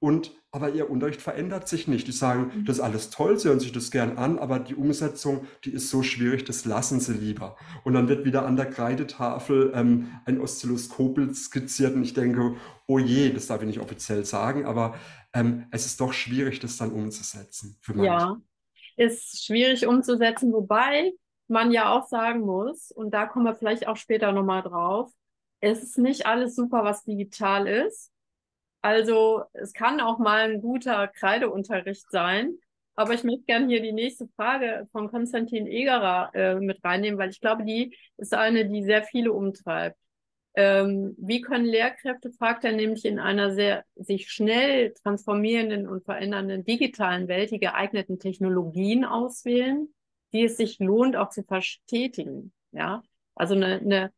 aber ihr Unterricht verändert sich nicht. Die sagen, Mhm. das ist alles toll, sie hören sich das gern an, aber die Umsetzung, die ist so schwierig, das lassen sie lieber. Und dann wird wieder an der Kreidetafel ähm, ein Oszilloskopbild skizziert und ich denke, oh je, das darf ich nicht offiziell sagen, aber ähm, es ist doch schwierig, das dann umzusetzen für manche. Ja, ist schwierig umzusetzen, wobei man ja auch sagen muss, und da kommen wir vielleicht auch später nochmal drauf, es ist nicht alles super, was digital ist. Also es kann auch mal ein guter Kreideunterricht sein. Aber ich möchte gerne hier die nächste Frage von Konstantin Egerer äh, mit reinnehmen, weil ich glaube, die ist eine, die sehr viele umtreibt. Ähm, wie können Lehrkräfte, fragt er nämlich, in einer sehr sich schnell transformierenden und verändernden digitalen Welt die geeigneten Technologien auswählen, die es sich lohnt, auch zu verstetigen? Ja, also eine, eine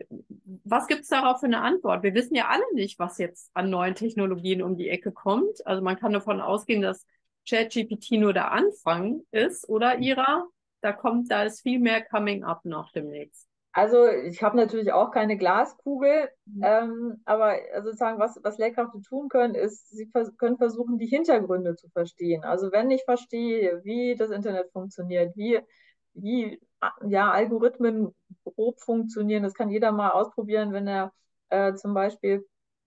was gibt es darauf für eine Antwort? Wir wissen ja alle nicht, was jetzt an neuen Technologien um die Ecke kommt. Also man kann davon ausgehen, dass ChatGPT nur der Anfang ist, oder Ira? Da kommt, da ist viel mehr coming up noch demnächst. Also ich habe natürlich auch keine Glaskugel, ähm, aber also sozusagen, was, was Lehrkräfte tun können, ist, sie vers können versuchen, die Hintergründe zu verstehen. Also wenn ich verstehe, wie das Internet funktioniert, wie, wie ja, Algorithmen grob funktionieren, das kann jeder mal ausprobieren, wenn er äh, zum Beispiel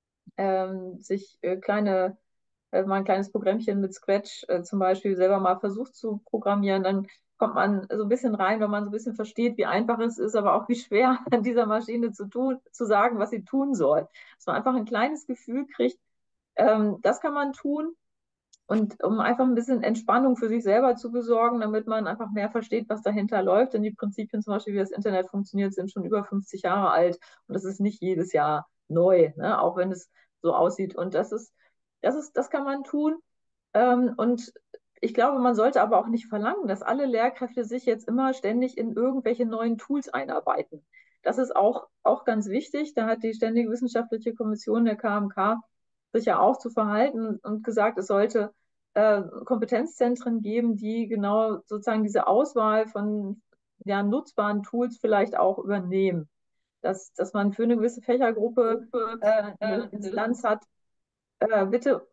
ähm, sich äh, kleine äh, mal ein kleines Programmchen mit Scratch äh, zum Beispiel selber mal versucht zu programmieren, dann kommt man so ein bisschen rein, wenn man so ein bisschen versteht, wie einfach es ist, aber auch wie schwer an dieser Maschine zu tun, zu sagen, was sie tun soll. Dass man einfach ein kleines Gefühl kriegt, ähm, das kann man tun. Und um einfach ein bisschen Entspannung für sich selber zu besorgen, damit man einfach mehr versteht, was dahinter läuft. Denn die Prinzipien zum Beispiel, wie das Internet funktioniert, sind schon über fünfzig Jahre alt. Und das ist nicht jedes Jahr neu, ne? Auch wenn es so aussieht. Und das ist, das ist, das kann man tun. Ähm, und ich glaube, man sollte aber auch nicht verlangen, dass alle Lehrkräfte sich jetzt immer ständig in irgendwelche neuen Tools einarbeiten. Das ist auch, auch ganz wichtig. Da hat die Ständige Wissenschaftliche Kommission der K M K sich ja auch zu verhalten und gesagt, es sollte äh, Kompetenzzentren geben, die genau sozusagen diese Auswahl von ja, nutzbaren Tools vielleicht auch übernehmen. Dass, dass man für eine gewisse Fächergruppe äh, eine Instanz hat. Äh, bitte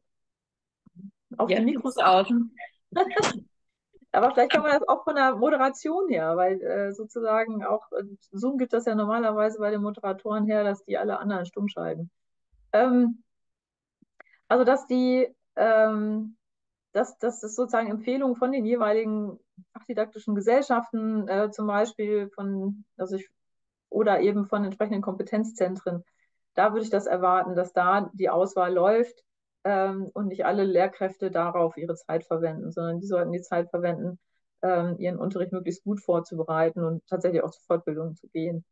auf die Jetzt Mikros sieht's aus. achten. Aber vielleicht kann man das auch von der Moderation her, weil äh, sozusagen auch äh, Zoom gibt das ja normalerweise bei den Moderatoren her, dass die alle anderen stumm schalten. Ähm, also dass die, ähm, dass, dass es sozusagen Empfehlungen von den jeweiligen fachdidaktischen Gesellschaften, äh, zum Beispiel von, also ich, oder eben von entsprechenden Kompetenzzentren, da würde ich das erwarten, dass da die Auswahl läuft ähm, und nicht alle Lehrkräfte darauf ihre Zeit verwenden, sondern die sollten die Zeit verwenden, ähm, ihren Unterricht möglichst gut vorzubereiten und tatsächlich auch zur Fortbildung zu gehen.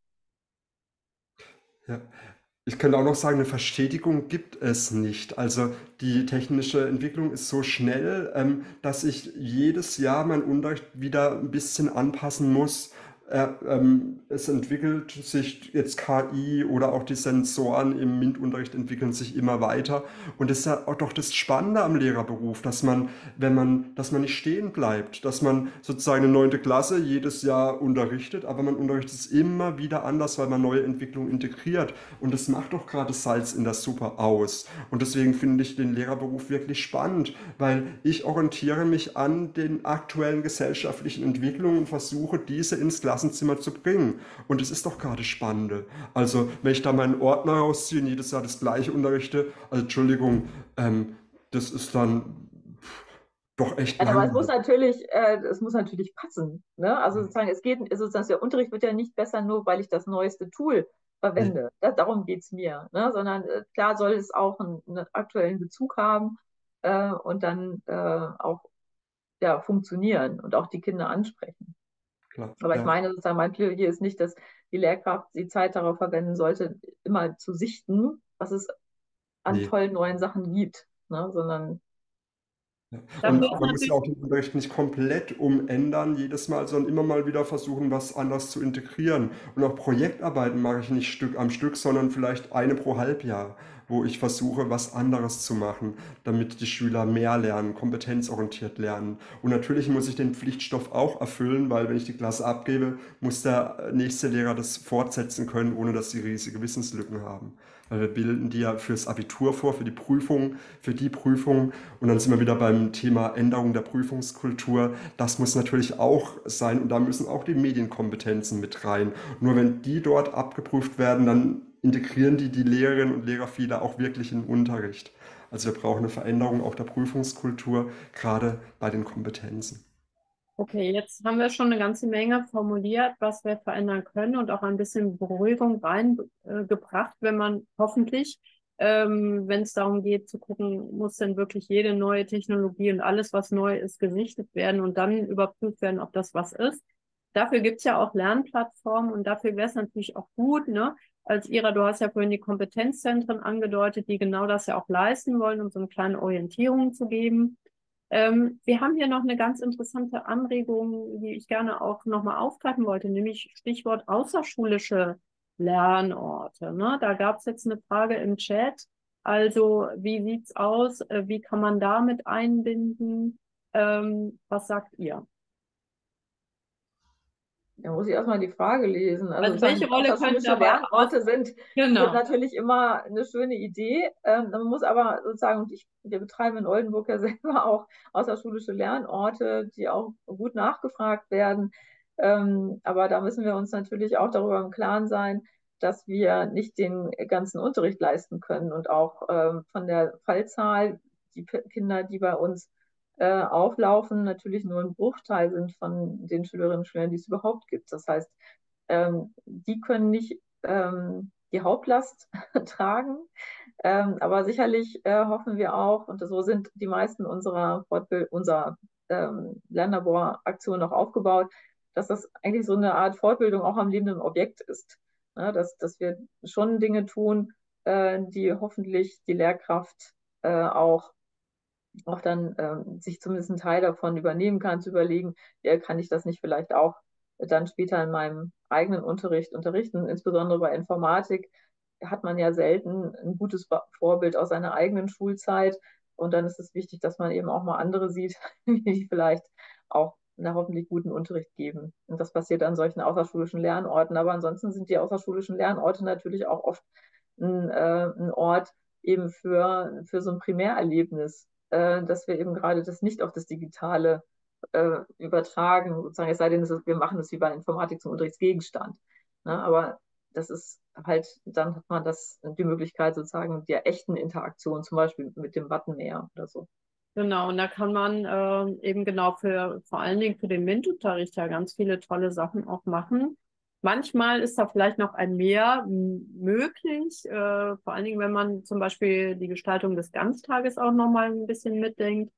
Ja. Ich könnte auch noch sagen, eine Verstetigung gibt es nicht. Also die technische Entwicklung ist so schnell, ähm, dass ich jedes Jahr meinen Unterricht wieder ein bisschen anpassen muss. Äh, ähm, es entwickelt sich jetzt K I oder auch die Sensoren im MINT-Unterricht entwickeln sich immer weiter. Und das ist ja auch doch das Spannende am Lehrerberuf, dass man, wenn man, dass man nicht stehen bleibt, dass man sozusagen eine neunte Klasse jedes Jahr unterrichtet, aber man unterrichtet es immer wieder anders, weil man neue Entwicklungen integriert. Und das macht doch gerade Salz in der Suppe aus. Und deswegen finde ich den Lehrerberuf wirklich spannend, weil ich orientiere mich an den aktuellen gesellschaftlichen Entwicklungen und versuche, diese ins Klassenzimmer zu bringen. Und es ist doch gerade spannend. Also, wenn ich da meinen Ordner rausziehe und jedes Jahr das gleiche unterrichte, also Entschuldigung, ähm, das ist dann doch echt Ja, aber es muss langweilig. natürlich, äh, es muss natürlich passen. Ne? Also sozusagen, es geht, sozusagen, der Unterricht wird ja nicht besser, nur weil ich das neueste Tool Nee. verwende. Da, darum geht es mir. Ne? Sondern äh, klar soll es auch einen, einen aktuellen Bezug haben äh, und dann äh, auch ja, funktionieren und auch die Kinder ansprechen. Klar, Aber ich ja. meine sozusagen, mein Plädoyer ist nicht, dass die Lehrkraft die Zeit darauf verwenden sollte, immer zu sichten, was es an Nee. tollen neuen Sachen gibt, ne? Sondern Ja. Dafür Und ist man muss ja natürlich auch den Unterricht nicht komplett umändern jedes Mal, sondern immer mal wieder versuchen, was anders zu integrieren. Und auch Projektarbeiten mache ich nicht Stück am Stück, sondern vielleicht eine pro Halbjahr. wo ich versuche, was anderes zu machen, damit die Schüler mehr lernen, kompetenzorientiert lernen. Und natürlich muss ich den Pflichtstoff auch erfüllen, weil wenn ich die Klasse abgebe, muss der nächste Lehrer das fortsetzen können, ohne dass sie riesige Wissenslücken haben. Weil wir bilden die ja fürs Abitur vor, für die Prüfung, für die Prüfung. Und dann sind wir wieder beim Thema Änderung der Prüfungskultur. Das muss natürlich auch sein und da müssen auch die Medienkompetenzen mit rein. Nur wenn die dort abgeprüft werden, dann integrieren die die Lehrerinnen und Lehrer viele auch wirklich in den Unterricht. Also wir brauchen eine Veränderung auch der Prüfungskultur, gerade bei den Kompetenzen. Okay, jetzt haben wir schon eine ganze Menge formuliert, was wir verändern können und auch ein bisschen Beruhigung reingebracht, wenn man hoffentlich, ähm, wenn es darum geht zu gucken, muss denn wirklich jede neue Technologie und alles, was neu ist, gesichtet werden und dann überprüft werden, ob das was ist. Dafür gibt's ja auch Lernplattformen und dafür wäre es natürlich auch gut, ne? Als Ira, du hast ja vorhin die Kompetenzzentren angedeutet, die genau das ja auch leisten wollen, um so eine kleine Orientierung zu geben. Ähm, wir haben hier noch eine ganz interessante Anregung, die ich gerne auch nochmal aufgreifen wollte, nämlich Stichwort außerschulische Lernorte. Ne? Da gab es jetzt eine Frage im Chat. Also, wie sieht's aus? Äh, Wie kann man da mit einbinden? Ähm, was sagt ihr? Da muss ich erstmal die Frage lesen. Also Also, sozusagen welche Rolle können außerschulische dabei aus? Lernorte sind, sind Genau. natürlich immer eine schöne Idee. Ähm, man muss aber sozusagen, und ich, wir betreiben in Oldenburg ja selber auch außerschulische Lernorte, die auch gut nachgefragt werden. Ähm, aber da müssen wir uns natürlich auch darüber im Klaren sein, dass wir nicht den ganzen Unterricht leisten können und auch ähm, von der Fallzahl, die P- Kinder, die bei uns äh, auflaufen, natürlich nur ein Bruchteil sind von den Schülerinnen und Schülern, die es überhaupt gibt. Das heißt, ähm, die können nicht ähm, die Hauptlast tragen, ähm, aber sicherlich äh, hoffen wir auch, und so sind die meisten unserer Fortbild unserer ähm, Lernlaboraktionen auch aufgebaut, dass das eigentlich so eine Art Fortbildung auch am lebenden Objekt ist. Ja, dass, dass wir schon Dinge tun, äh, die hoffentlich die Lehrkraft äh, auch auch dann ähm, sich zumindest einen Teil davon übernehmen kann, zu überlegen, ja, kann ich das nicht vielleicht auch dann später in meinem eigenen Unterricht unterrichten. Insbesondere bei Informatik hat man ja selten ein gutes Vorbild aus seiner eigenen Schulzeit. Und dann ist es wichtig, dass man eben auch mal andere sieht, die vielleicht auch einen hoffentlich guten Unterricht geben. Und das passiert an solchen außerschulischen Lernorten. Aber ansonsten sind die außerschulischen Lernorte natürlich auch oft ein, äh, ein Ort eben für, für so ein Primärerlebnis, äh, dass wir eben gerade das nicht auf das Digitale äh, übertragen, sozusagen, es sei denn, ist, wir machen das wie bei Informatik zum Unterrichtsgegenstand. Ne? Aber das ist halt, dann hat man das die Möglichkeit sozusagen der echten Interaktion, zum Beispiel mit dem Wattenmeer oder so. Genau, und da kann man ähm, eben genau für, vor allen Dingen für den MINT-Unterricht ja ganz viele tolle Sachen auch machen. Manchmal ist da vielleicht noch ein Mehr m- möglich, äh, vor allen Dingen, wenn man zum Beispiel die Gestaltung des Ganztages auch nochmal ein bisschen mitdenkt.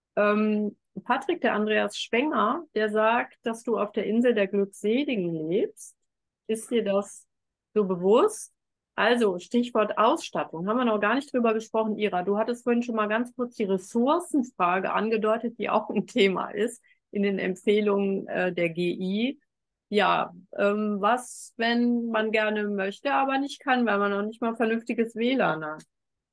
Ähm, Patrick, der Andreas Schwenger, der sagt, dass du auf der Insel der Glückseligen lebst. Ist dir das so bewusst? Also, Stichwort Ausstattung. Haben wir noch gar nicht drüber gesprochen, Ira. Du hattest vorhin schon mal ganz kurz die Ressourcenfrage angedeutet, die auch ein Thema ist in den Empfehlungen äh, der G I. Ja, ähm, was, wenn man gerne möchte, aber nicht kann, weil man noch nicht mal vernünftiges W L A N hat?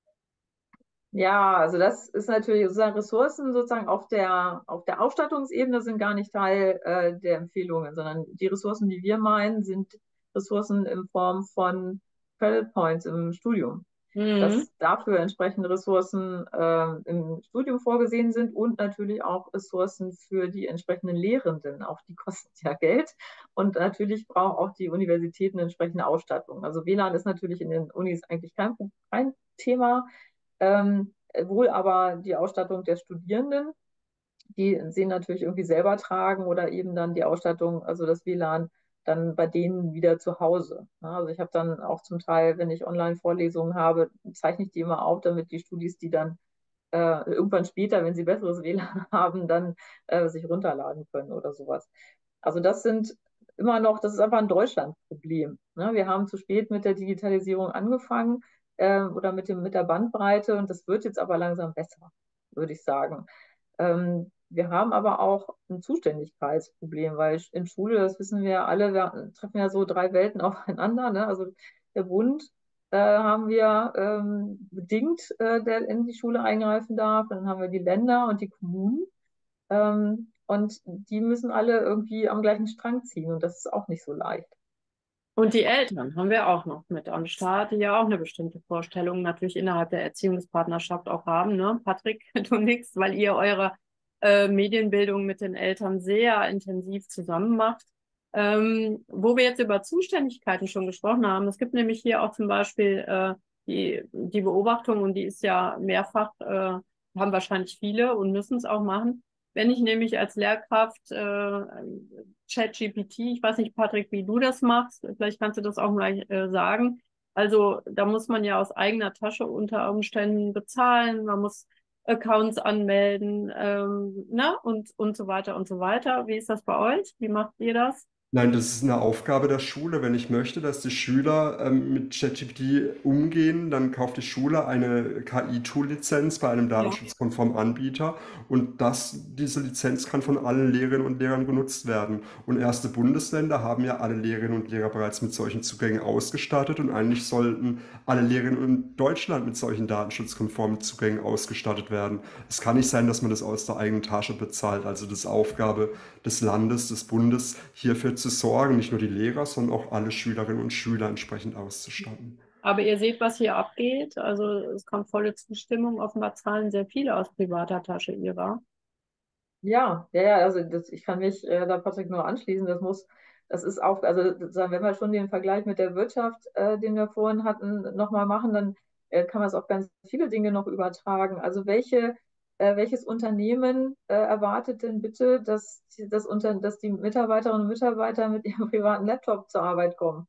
Ja, also das ist natürlich sozusagen Ressourcen sozusagen auf der, auf der Ausstattungsebene sind gar nicht Teil äh, der Empfehlungen, sondern die Ressourcen, die wir meinen, sind Ressourcen in Form von Credit Points im Studium. Mhm. Dass dafür entsprechende Ressourcen äh, im Studium vorgesehen sind und natürlich auch Ressourcen für die entsprechenden Lehrenden. Auch die kosten ja Geld. Und natürlich braucht auch die Universitäten entsprechende Ausstattung. Also W L A N ist natürlich in den Unis eigentlich kein, kein Thema, ähm, wohl aber die Ausstattung der Studierenden, die sie natürlich irgendwie selber tragen oder eben dann die Ausstattung, also das W L A N, dann bei denen wieder zu Hause. Ja, also ich habe dann auch zum Teil, wenn ich Online-Vorlesungen habe, zeichne ich die immer auf, damit die Studis, die dann äh, irgendwann später, wenn sie besseres W L A N haben, dann äh, sich runterladen können oder sowas. Also das sind immer noch, das ist einfach ein Deutschland-Problem. Ne? Wir haben zu spät mit der Digitalisierung angefangen äh, oder mit dem, mit der Bandbreite und das wird jetzt aber langsam besser, würde ich sagen. Ähm, wir haben aber auch ein Zuständigkeitsproblem, weil in Schule, das wissen wir alle, wir treffen ja so drei Welten aufeinander. Ne? Also der Bund, äh, haben wir ähm, bedingt, äh, der in die Schule eingreifen darf. Dann haben wir die Länder und die Kommunen. Ähm, und die müssen alle irgendwie am gleichen Strang ziehen. Und das ist auch nicht so leicht. Und die Eltern haben wir auch noch mit am Start, die ja auch eine bestimmte Vorstellung natürlich innerhalb der Erziehungspartnerschaft auch haben, ne? Patrick, du nix, weil ihr eure äh, Medienbildung mit den Eltern sehr intensiv zusammen macht. Ähm, wo wir jetzt über Zuständigkeiten schon gesprochen haben, es gibt nämlich hier auch zum Beispiel äh, die, die Beobachtung, und die ist ja mehrfach, äh, haben wahrscheinlich viele und müssen es auch machen. Wenn ich nämlich als Lehrkraft äh, ChatGPT, ich weiß nicht, Patrick, wie du das machst, vielleicht kannst du das auch mal äh, sagen. Also da muss man ja aus eigener Tasche unter Umständen bezahlen, man muss Accounts anmelden, ähm, ne? und, und so weiter und so weiter. Wie ist das bei euch? Wie macht ihr das? Nein, das ist eine Aufgabe der Schule. Wenn ich möchte, dass die Schüler ähm, mit ChatGPT umgehen, dann kauft die Schule eine K I-Tool-Lizenz bei einem Ja. datenschutzkonformen Anbieter und das, diese Lizenz kann von allen Lehrerinnen und Lehrern genutzt werden. Und erste Bundesländer haben ja alle Lehrerinnen und Lehrer bereits mit solchen Zugängen ausgestattet und eigentlich sollten alle Lehrerinnen in Deutschland mit solchen datenschutzkonformen Zugängen ausgestattet werden. Es kann nicht sein, dass man das aus der eigenen Tasche bezahlt. Also das ist Aufgabe des Landes, des Bundes, hierfür zu sorgen, nicht nur die Lehrer, sondern auch alle Schülerinnen und Schüler entsprechend auszustatten. Aber ihr seht, was hier abgeht. Also es kommt volle Zustimmung. Offenbar zahlen sehr viele aus privater Tasche ihrer. Ja, ja, ja, also das, ich kann mich äh, da Patrick nur anschließen. Das muss, das ist auch, also sozusagen, wenn wir schon den Vergleich mit der Wirtschaft, äh, den wir vorhin hatten, nochmal machen, dann äh, kann man es auf ganz viele Dinge noch übertragen. Also welche, äh, welches Unternehmen äh, erwartet denn bitte, dass, die- das unter, dass die Mitarbeiterinnen und Mitarbeiter mit ihrem privaten Laptop zur Arbeit kommen?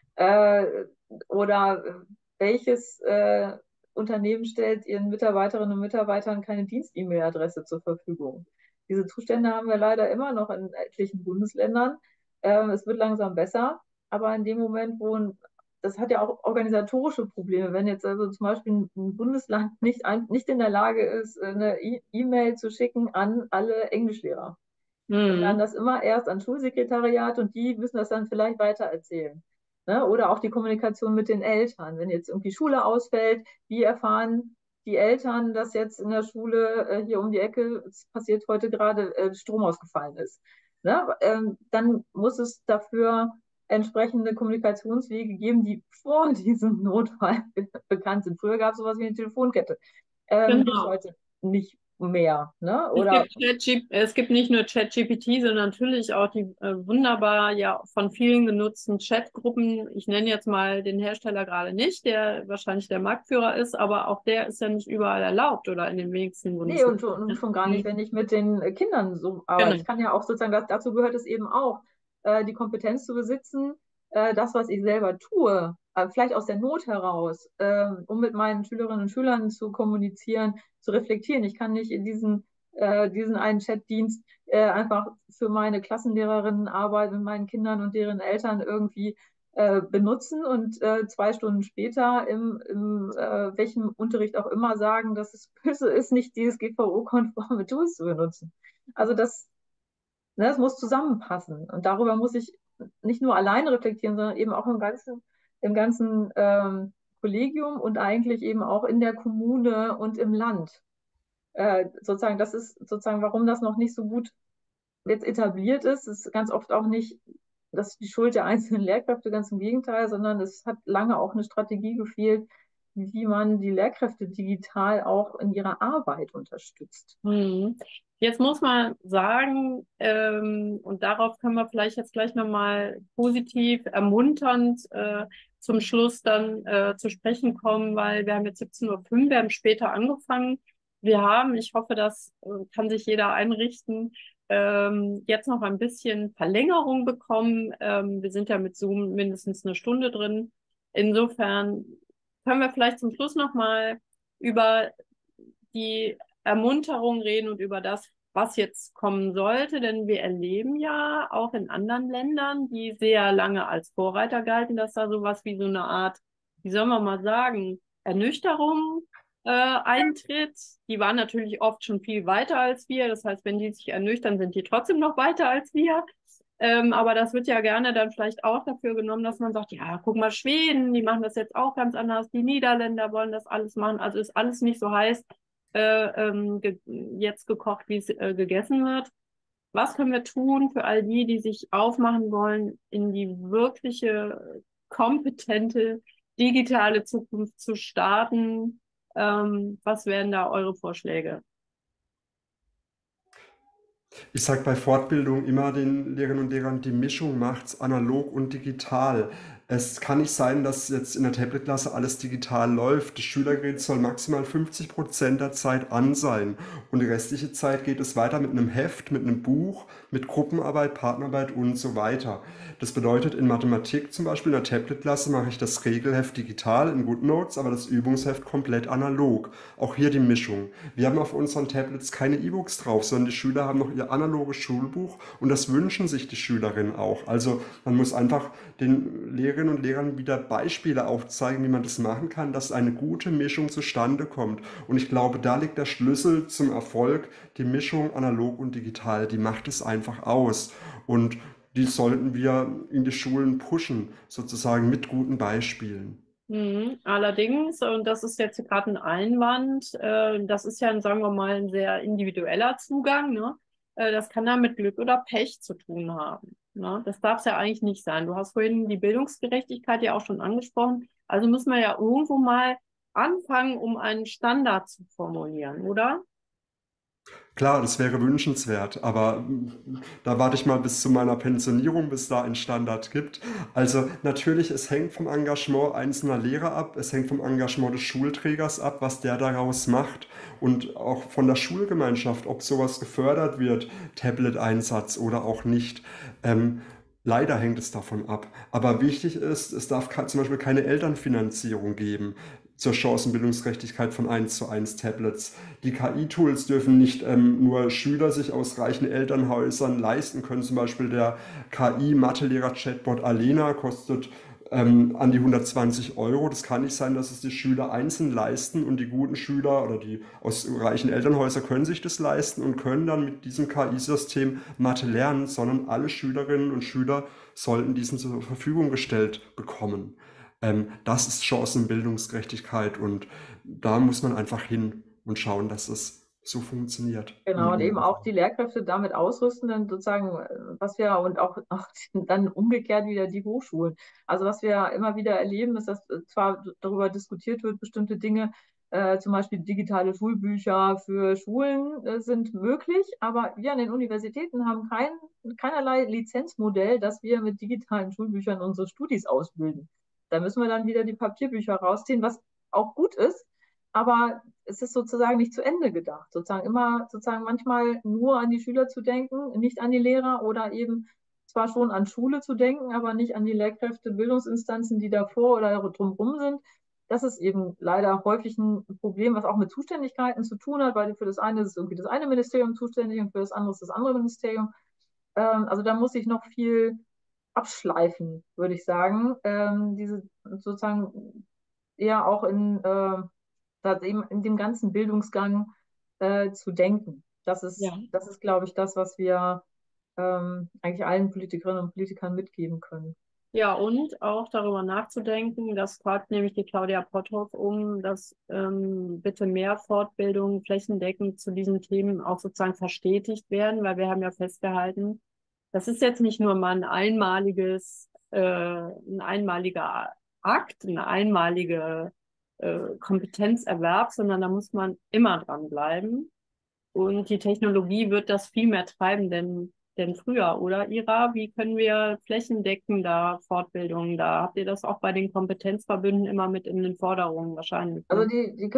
Äh, oder äh, welches äh, Unternehmen stellt ihren Mitarbeiterinnen und Mitarbeitern keine Dienst-E-Mail-Adresse zur Verfügung? Diese Zustände haben wir leider immer noch in etlichen Bundesländern. Ähm, es wird langsam besser, aber in dem Moment, wo ein, das hat ja auch organisatorische Probleme, wenn jetzt also zum Beispiel ein Bundesland nicht, ein, nicht in der Lage ist, eine E- E-Mail zu schicken an alle Englischlehrer. Dann lernen Mhm. das immer erst an Schulsekretariat und die müssen das dann vielleicht weitererzählen. Ne? Oder auch die Kommunikation mit den Eltern. Wenn jetzt irgendwie Schule ausfällt, wie erfahren die Eltern, dass jetzt in der Schule äh, hier um die Ecke, es passiert heute gerade, äh, Strom ausgefallen ist. Ne? Ähm, dann muss es dafür entsprechende Kommunikationswege geben, die vor diesem Notfall bekannt sind. Früher gab es sowas wie eine Telefonkette. Ähm, gibt es Genau. heute nicht mehr. Ne? Es Oder gibt ChatGP es gibt nicht nur ChatGPT, sondern natürlich auch die äh, wunderbar ja von vielen genutzten Chatgruppen. Ich nenne jetzt mal den Hersteller gerade nicht, der wahrscheinlich der Marktführer ist, aber auch der ist ja nicht überall erlaubt oder in den wenigsten nee, und Bundesländern. schon, und schon gar nicht, wenn ich mit den äh, Kindern so arbeite. Genau. Ich kann ja auch sozusagen, das, dazu gehört es eben auch, äh, die Kompetenz zu besitzen, äh, das, was ich selber tue, äh, vielleicht aus der Not heraus, äh, um mit meinen Schülerinnen und Schülern zu kommunizieren, zu reflektieren. Ich kann nicht in diesen, äh, diesen einen Chatdienst äh, einfach für meine Klassenlehrerinnenarbeit mit meinen Kindern und deren Eltern irgendwie äh, benutzen und äh, zwei Stunden später im, im äh, welchem Unterricht auch immer sagen, dass es böse ist, nicht D S G V O-konforme Tools zu benutzen. Also das, ne, das muss zusammenpassen. Und darüber muss ich nicht nur alleine reflektieren, sondern eben auch im ganzen, im ganzen ähm, Kollegium und eigentlich eben auch in der Kommune und im Land. Äh, sozusagen, das ist sozusagen, warum das noch nicht so gut jetzt etabliert ist, ist ganz oft auch nicht, das ist die Schuld der einzelnen Lehrkräfte, ganz im Gegenteil, sondern es hat lange auch eine Strategie gefehlt, wie man die Lehrkräfte digital auch in ihrer Arbeit unterstützt. Mhm. Jetzt muss man sagen, ähm, und darauf können wir vielleicht jetzt gleich nochmal positiv, ermunternd äh, zum Schluss dann äh, zu sprechen kommen, weil wir haben jetzt siebzehn Uhr fünf, wir haben später angefangen. Wir haben, ich hoffe, das äh, kann sich jeder einrichten, ähm, jetzt noch ein bisschen Verlängerung bekommen. Ähm, wir sind ja mit Zoom mindestens eine Stunde drin. Insofern können wir vielleicht zum Schluss nochmal über die Ermunterung reden und über das, was jetzt kommen sollte, denn wir erleben ja auch in anderen Ländern, die sehr lange als Vorreiter galten, dass da sowas wie so eine Art, wie soll man mal sagen, Ernüchterung äh, eintritt. Die waren natürlich oft schon viel weiter als wir. Das heißt, wenn die sich ernüchtern, sind die trotzdem noch weiter als wir. Ähm, aber das wird ja gerne dann vielleicht auch dafür genommen, dass man sagt, ja, guck mal, Schweden, die machen das jetzt auch ganz anders, die Niederländer wollen das alles machen, also ist alles nicht so heiß äh, ähm, ge jetzt gekocht, wie es äh, gegessen wird. Was können wir tun für all die, die sich aufmachen wollen, in die wirkliche, kompetente, digitale Zukunft zu starten? Ähm, was wären da eure Vorschläge? Ich sage bei Fortbildung immer den Lehrerinnen und Lehrern, die Mischung macht's analog und digital. Es kann nicht sein, dass jetzt in der Tablet-Klasse alles digital läuft. Das Schülergerät soll maximal fünfzig Prozent der Zeit an sein. Und die restliche Zeit geht es weiter mit einem Heft, mit einem Buch, mit Gruppenarbeit, Partnerarbeit und so weiter. Das bedeutet, in Mathematik zum Beispiel, in der Tablet-Klasse mache ich das Regelheft digital in GoodNotes, aber das Übungsheft komplett analog. Auch hier die Mischung. Wir haben auf unseren Tablets keine E-Books drauf, sondern die Schüler haben noch ihr analoges Schulbuch und das wünschen sich die Schülerinnen auch. Also man muss einfach den Lehrerinnen und Lehrern wieder Beispiele aufzeigen, wie man das machen kann, dass eine gute Mischung zustande kommt. Und ich glaube, da liegt der Schlüssel zum Erfolg, die Mischung analog und digital, die macht es einfach aus. Und die sollten wir in die Schulen pushen, sozusagen mit guten Beispielen. Mhm. Allerdings, und das ist jetzt gerade ein Einwand, äh, das ist ja, sagen wir mal, ein sehr individueller Zugang, ne? Äh, das kann da mit Glück oder Pech zu tun haben, ne? Das darf es ja eigentlich nicht sein. Du hast vorhin die Bildungsgerechtigkeit ja auch schon angesprochen. Also müssen wir ja irgendwo mal anfangen, um einen Standard zu formulieren, oder? Klar, das wäre wünschenswert, aber mm, da warte ich mal bis zu meiner Pensionierung, bis da ein Standard gibt. Also natürlich, es hängt vom Engagement einzelner Lehrer ab, es hängt vom Engagement des Schulträgers ab, was der daraus macht und auch von der Schulgemeinschaft, ob sowas gefördert wird, Tablet-Einsatz oder auch nicht. Ähm, Leider hängt es davon ab. Aber wichtig ist, es darf ke- zum Beispiel keine Elternfinanzierung geben zur Chancenbildungsgerechtigkeit von eins zu eins Tablets. Die K I-Tools dürfen nicht ähm, nur Schüler sich aus reichen Elternhäusern leisten können. Zum Beispiel der K I-Mathelehrer-Chatbot Alena kostet ähm, an die hundertzwanzig Euro. Das kann nicht sein, dass es die Schüler einzeln leisten und die guten Schüler oder die aus reichen Elternhäusern können sich das leisten und können dann mit diesem K I-System Mathe lernen, sondern alle Schülerinnen und Schüler sollten diesen zur Verfügung gestellt bekommen. Ähm, das ist Chancenbildungsgerechtigkeit und da muss man einfach hin und schauen, dass es so funktioniert. Genau, und eben auch die Lehrkräfte damit ausrüsten, dann sozusagen, äh, was wir und auch, auch dann umgekehrt wieder die Hochschulen. Also was wir immer wieder erleben, ist, dass äh, zwar darüber diskutiert wird, bestimmte Dinge, äh, zum Beispiel digitale Schulbücher für Schulen äh, sind möglich, aber wir an den Universitäten haben kein, keinerlei Lizenzmodell, dass wir mit digitalen Schulbüchern unsere Studis ausbilden. Da müssen wir dann wieder die Papierbücher rausziehen, was auch gut ist, aber es ist sozusagen nicht zu Ende gedacht. Sozusagen immer, sozusagen manchmal nur an die Schüler zu denken, nicht an die Lehrer oder eben zwar schon an Schule zu denken, aber nicht an die Lehrkräfte, Bildungsinstanzen, die davor oder drumherum sind. Das ist eben leider häufig ein Problem, was auch mit Zuständigkeiten zu tun hat, weil für das eine ist irgendwie das eine Ministerium zuständig und für das andere ist das andere Ministerium. Ähm, also da muss ich noch viel abschleifen, würde ich sagen. Ähm, diese sozusagen eher auch in äh, da eben in dem ganzen Bildungsgang äh, zu denken. Das ist, Ja. das ist, glaube ich, das, was wir ähm, eigentlich allen Politikerinnen und Politikern mitgeben können. Ja, und auch darüber nachzudenken, das fragt nämlich die Claudia Potthoff um, dass ähm, bitte mehr Fortbildungen flächendeckend zu diesen Themen auch sozusagen verstetigt werden, weil wir haben ja festgehalten, das ist jetzt nicht nur mal ein einmaliges, äh, ein einmaliger Akt, eine einmalige äh, Kompetenzerwerb, sondern da muss man immer dran bleiben. Und die Technologie wird das viel mehr treiben denn, denn früher, oder Ira? Wie können wir flächendeckender Fortbildungen da? Habt ihr das auch bei den Kompetenzverbünden immer mit in den Forderungen wahrscheinlich, Also ne? die, die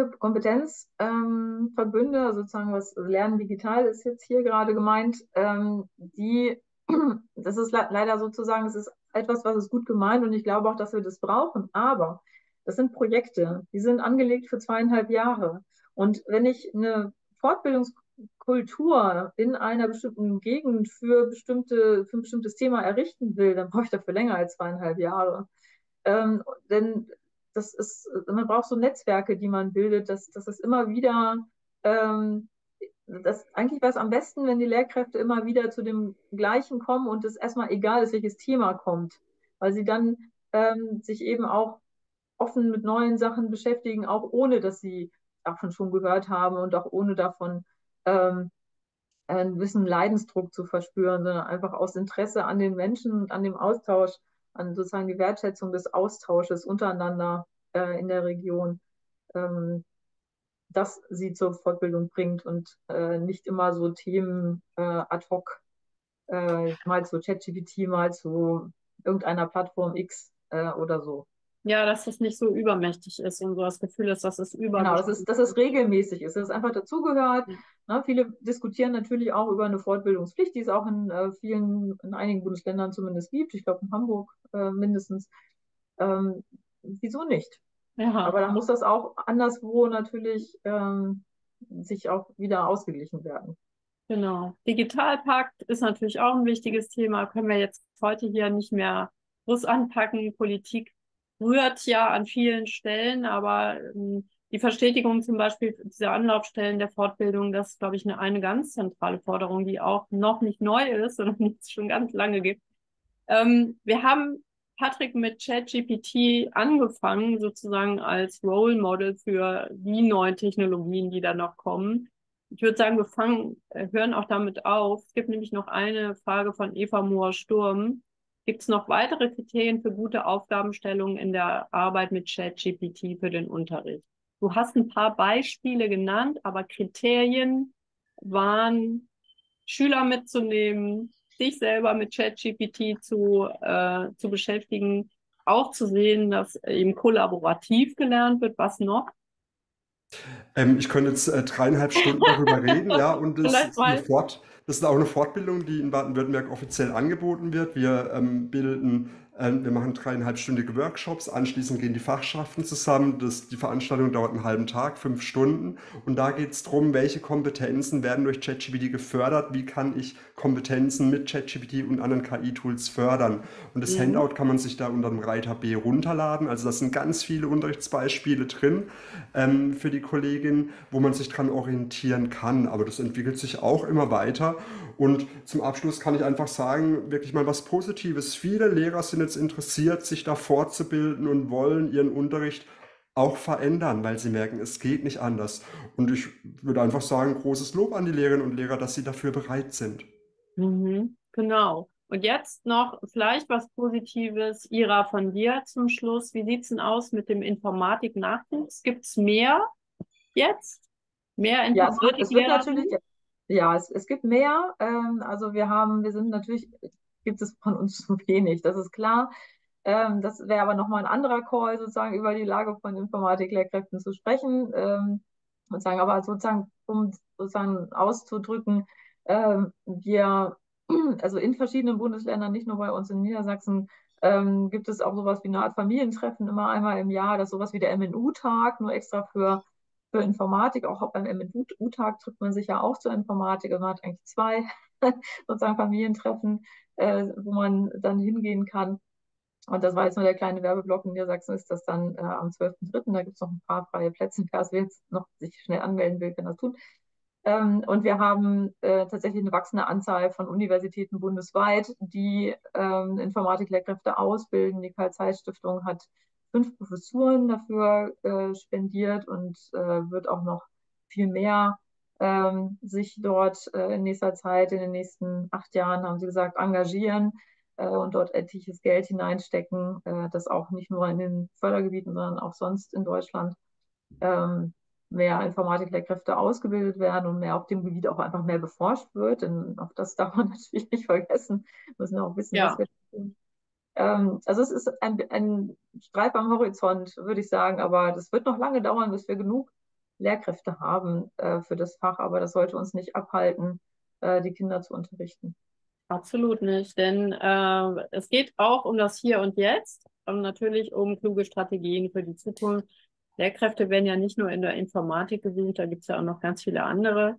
Kompetenzverbünde, ähm, also sozusagen was Lernen digital ist jetzt hier gerade gemeint, ähm, die, das ist le leider sozusagen, es ist etwas, was ist gut gemeint und ich glaube auch, dass wir das brauchen, aber das sind Projekte, die sind angelegt für zweieinhalb Jahre. Und wenn ich eine Fortbildungskultur in einer bestimmten Gegend für bestimmte, für ein bestimmtes Thema errichten will, dann brauche ich dafür länger als zweieinhalb Jahre. Ähm, denn das ist, man braucht so Netzwerke, die man bildet, dass, dass es immer wieder ähm, das, eigentlich wäre es am besten, wenn die Lehrkräfte immer wieder zu dem Gleichen kommen und es erstmal egal ist, welches Thema kommt, weil sie dann ähm, sich eben auch offen mit neuen Sachen beschäftigen, auch ohne, dass sie davon schon gehört haben und auch ohne davon ähm, einen gewissen Leidensdruck zu verspüren, sondern einfach aus Interesse an den Menschen und an dem Austausch, an sozusagen die Wertschätzung des Austausches untereinander äh, in der Region, ähm, das sie zur Fortbildung bringt und äh, nicht immer so Themen äh, ad hoc, äh, mal zu ChatGPT, mal zu irgendeiner Plattform X äh, oder so. Ja, dass das nicht so übermächtig ist und so das Gefühl ist, dass es Genau, dass es, überbestimmt dass es regelmäßig ist, dass es einfach dazugehört. ist. Ne, viele diskutieren natürlich auch über eine Fortbildungspflicht, die es auch in äh, vielen, in einigen Bundesländern zumindest gibt. Ich glaube in Hamburg äh, mindestens. Ähm, wieso nicht? Ja, Aber dann muss das auch anderswo natürlich ähm, sich auch wieder ausgeglichen werden. genau. Digitalpakt ist natürlich auch ein wichtiges Thema. Können wir jetzt heute hier nicht mehr groß anpacken. Politik rührt ja an vielen Stellen, aber ähm, die Verstetigung zum Beispiel dieser Anlaufstellen der Fortbildung, das ist, glaube ich, eine, eine ganz zentrale Forderung, die auch noch nicht neu ist, sondern die es schon ganz lange gibt. Ähm, wir haben, Patrick, mit ChatGPT angefangen, sozusagen als Role Model für die neuen Technologien, die da noch kommen. Ich würde sagen, wir fangen, äh, hören auch damit auf. Es gibt nämlich noch eine Frage von Eva Mohr-Sturm. Gibt es noch weitere Kriterien für gute Aufgabenstellungen in der Arbeit mit ChatGPT für den Unterricht? Du hast ein paar Beispiele genannt, aber Kriterien waren, Schüler mitzunehmen, sich selber mit ChatGPT zu, äh, zu beschäftigen, auch zu sehen, dass eben kollaborativ gelernt wird. Was noch? Ähm, ich könnte jetzt äh, dreieinhalb Stunden darüber reden, ja, und das Vielleicht ist eine mal. Fort, das ist auch eine Fortbildung, die in Baden-Württemberg offiziell angeboten wird. Wir ähm, bilden, ähm, wir machen dreieinhalbstündige Workshops, anschließend gehen die Fachschaften zusammen. Das, die Veranstaltung dauert einen halben Tag, fünf Stunden. Und da geht es darum, welche Kompetenzen werden durch ChatGPT gefördert, wie kann ich Kompetenzen mit ChatGPT und anderen K I-Tools fördern. Und das Mhm. Handout kann man sich da unter dem Reiter B runterladen. Also da sind ganz viele Unterrichtsbeispiele drin ähm, für die Kollegin, wo man sich dran orientieren kann. Aber das entwickelt sich auch immer weiter. Und zum Abschluss kann ich einfach sagen, wirklich mal was Positives. Viele Lehrer sind jetzt interessiert, sich da fortzubilden und wollen ihren Unterricht auch verändern, weil sie merken, es geht nicht anders. Und ich würde einfach sagen, großes Lob an die Lehrerinnen und Lehrer, dass sie dafür bereit sind. Mhm. Genau. Und jetzt noch vielleicht was Positives, Ira, von dir zum Schluss. Wie sieht's denn aus mit dem Informatik-Nachwuchs? Gibt's mehr jetzt? Mehr Ja, es wird, es wird natürlich, Informatiklehrerinnen? ja, es, es gibt mehr. Ähm, also wir haben, wir sind natürlich, gibt es von uns zu wenig, das ist klar. Ähm, das wäre aber nochmal ein anderer Call, sozusagen über die Lage von Informatiklehrkräften zu sprechen. Ähm, und sagen, aber sozusagen, um sozusagen auszudrücken, ähm, wir, also in verschiedenen Bundesländern, nicht nur bei uns in Niedersachsen, ähm, gibt es auch sowas wie eine Art Familientreffen immer einmal im Jahr, das ist sowas wie der M N U-Tag, nur extra für für Informatik, auch beim M N U-Tag trifft man sich ja auch zur Informatik, also man hat eigentlich zwei sozusagen Familientreffen, äh, wo man dann hingehen kann. Und das war jetzt nur der kleine Werbeblock. In Niedersachsen ist das dann äh, am zwölften dritten Da gibt es noch ein paar freie Plätze. Wer es jetzt noch sich schnell anmelden will, kann das tun. Ähm, und wir haben äh, tatsächlich eine wachsende Anzahl von Universitäten bundesweit, die ähm, Informatiklehrkräfte ausbilden. Die Karl-Zeiss-Stiftung hat fünf Professuren dafür äh, spendiert und äh, wird auch noch viel mehr ähm, sich dort äh, in nächster Zeit, in den nächsten acht Jahren, haben sie gesagt, engagieren äh, und dort etliches Geld hineinstecken, äh, das auch nicht nur in den Fördergebieten, sondern auch sonst in Deutschland ähm, mehr Informatiklehrkräfte ausgebildet werden und mehr auf dem Gebiet auch einfach mehr beforscht wird. Denn auch das darf man natürlich nicht vergessen. Wir müssen auch wissen, was Ja, wir tun. Ähm, also es ist ein, ein Streif am Horizont, würde ich sagen, aber das wird noch lange dauern, bis wir genug Lehrkräfte haben äh, für das Fach, aber das sollte uns nicht abhalten, äh, die Kinder zu unterrichten. absolut nicht. Denn äh, es geht auch um das Hier und Jetzt und natürlich um kluge Strategien für die Zukunft. Lehrkräfte werden ja nicht nur in der Informatik gesucht, da gibt es ja auch noch ganz viele andere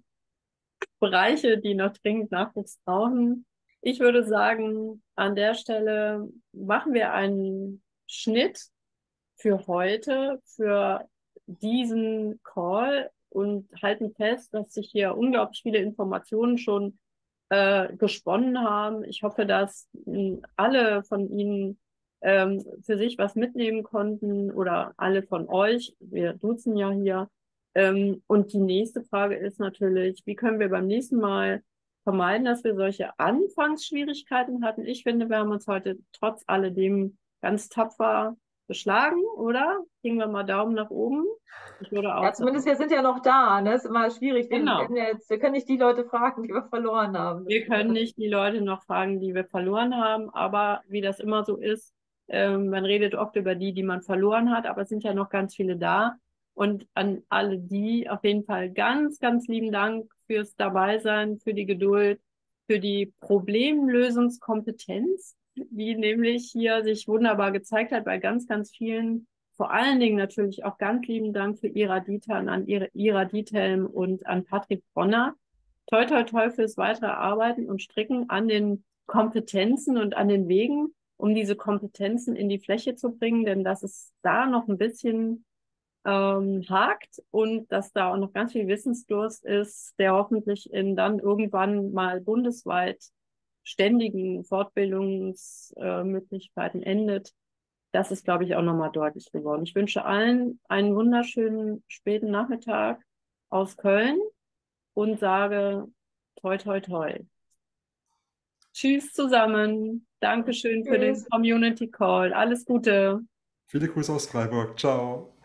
Bereiche, die noch dringend Nachwuchs brauchen. Ich würde sagen, an der Stelle machen wir einen Schnitt für heute, für diesen Call. und halten fest, dass sich hier unglaublich viele Informationen schon äh, gesponnen haben. Ich hoffe, dass mh, alle von Ihnen ähm, für sich was mitnehmen konnten oder alle von euch. Wir duzen ja hier. Ähm, und die nächste Frage ist natürlich, wie können wir beim nächsten Mal vermeiden, dass wir solche Anfangsschwierigkeiten hatten? Ich finde, wir haben uns heute trotz alledem ganz tapfer geschlagen, oder? Kriegen wir mal Daumen nach oben? Ich würde Ja, auch zumindest sagen. wir sind ja noch da, ne? Ist immer schwierig. Wir Genau. werden ja jetzt, wir können nicht die Leute fragen, die wir verloren haben. Das Wir ist, können äh, nicht die Leute noch fragen, die wir verloren haben, aber wie das immer so ist, ähm, man redet oft über die, die man verloren hat, aber es sind ja noch ganz viele da. Und an alle die auf jeden Fall ganz, ganz lieben Dank fürs Dabeisein, für die Geduld, für die Problemlösungskompetenz, die nämlich hier sich wunderbar gezeigt hat bei ganz, ganz vielen. Vor allen Dingen natürlich auch ganz lieben Dank für Ira Dietern, an Ira, Ira Diethelm und an Patrick Bronner. Toi, toi, toi fürs weitere Arbeiten und Stricken an den Kompetenzen und an den Wegen, um diese Kompetenzen in die Fläche zu bringen, denn dass es da noch ein bisschen ähm, hakt und dass da auch noch ganz viel Wissensdurst ist, der hoffentlich in dann irgendwann mal bundesweit ständigen Fortbildungsmöglichkeiten äh, endet. Das ist, glaube ich, auch nochmal deutlich geworden. Ich wünsche allen einen wunderschönen späten Nachmittag aus Köln und sage toi, toi, toi. Tschüss zusammen. Dankeschön für den Tschüss. Community Call. Alles Gute. Viele Grüße aus Freiburg. Ciao.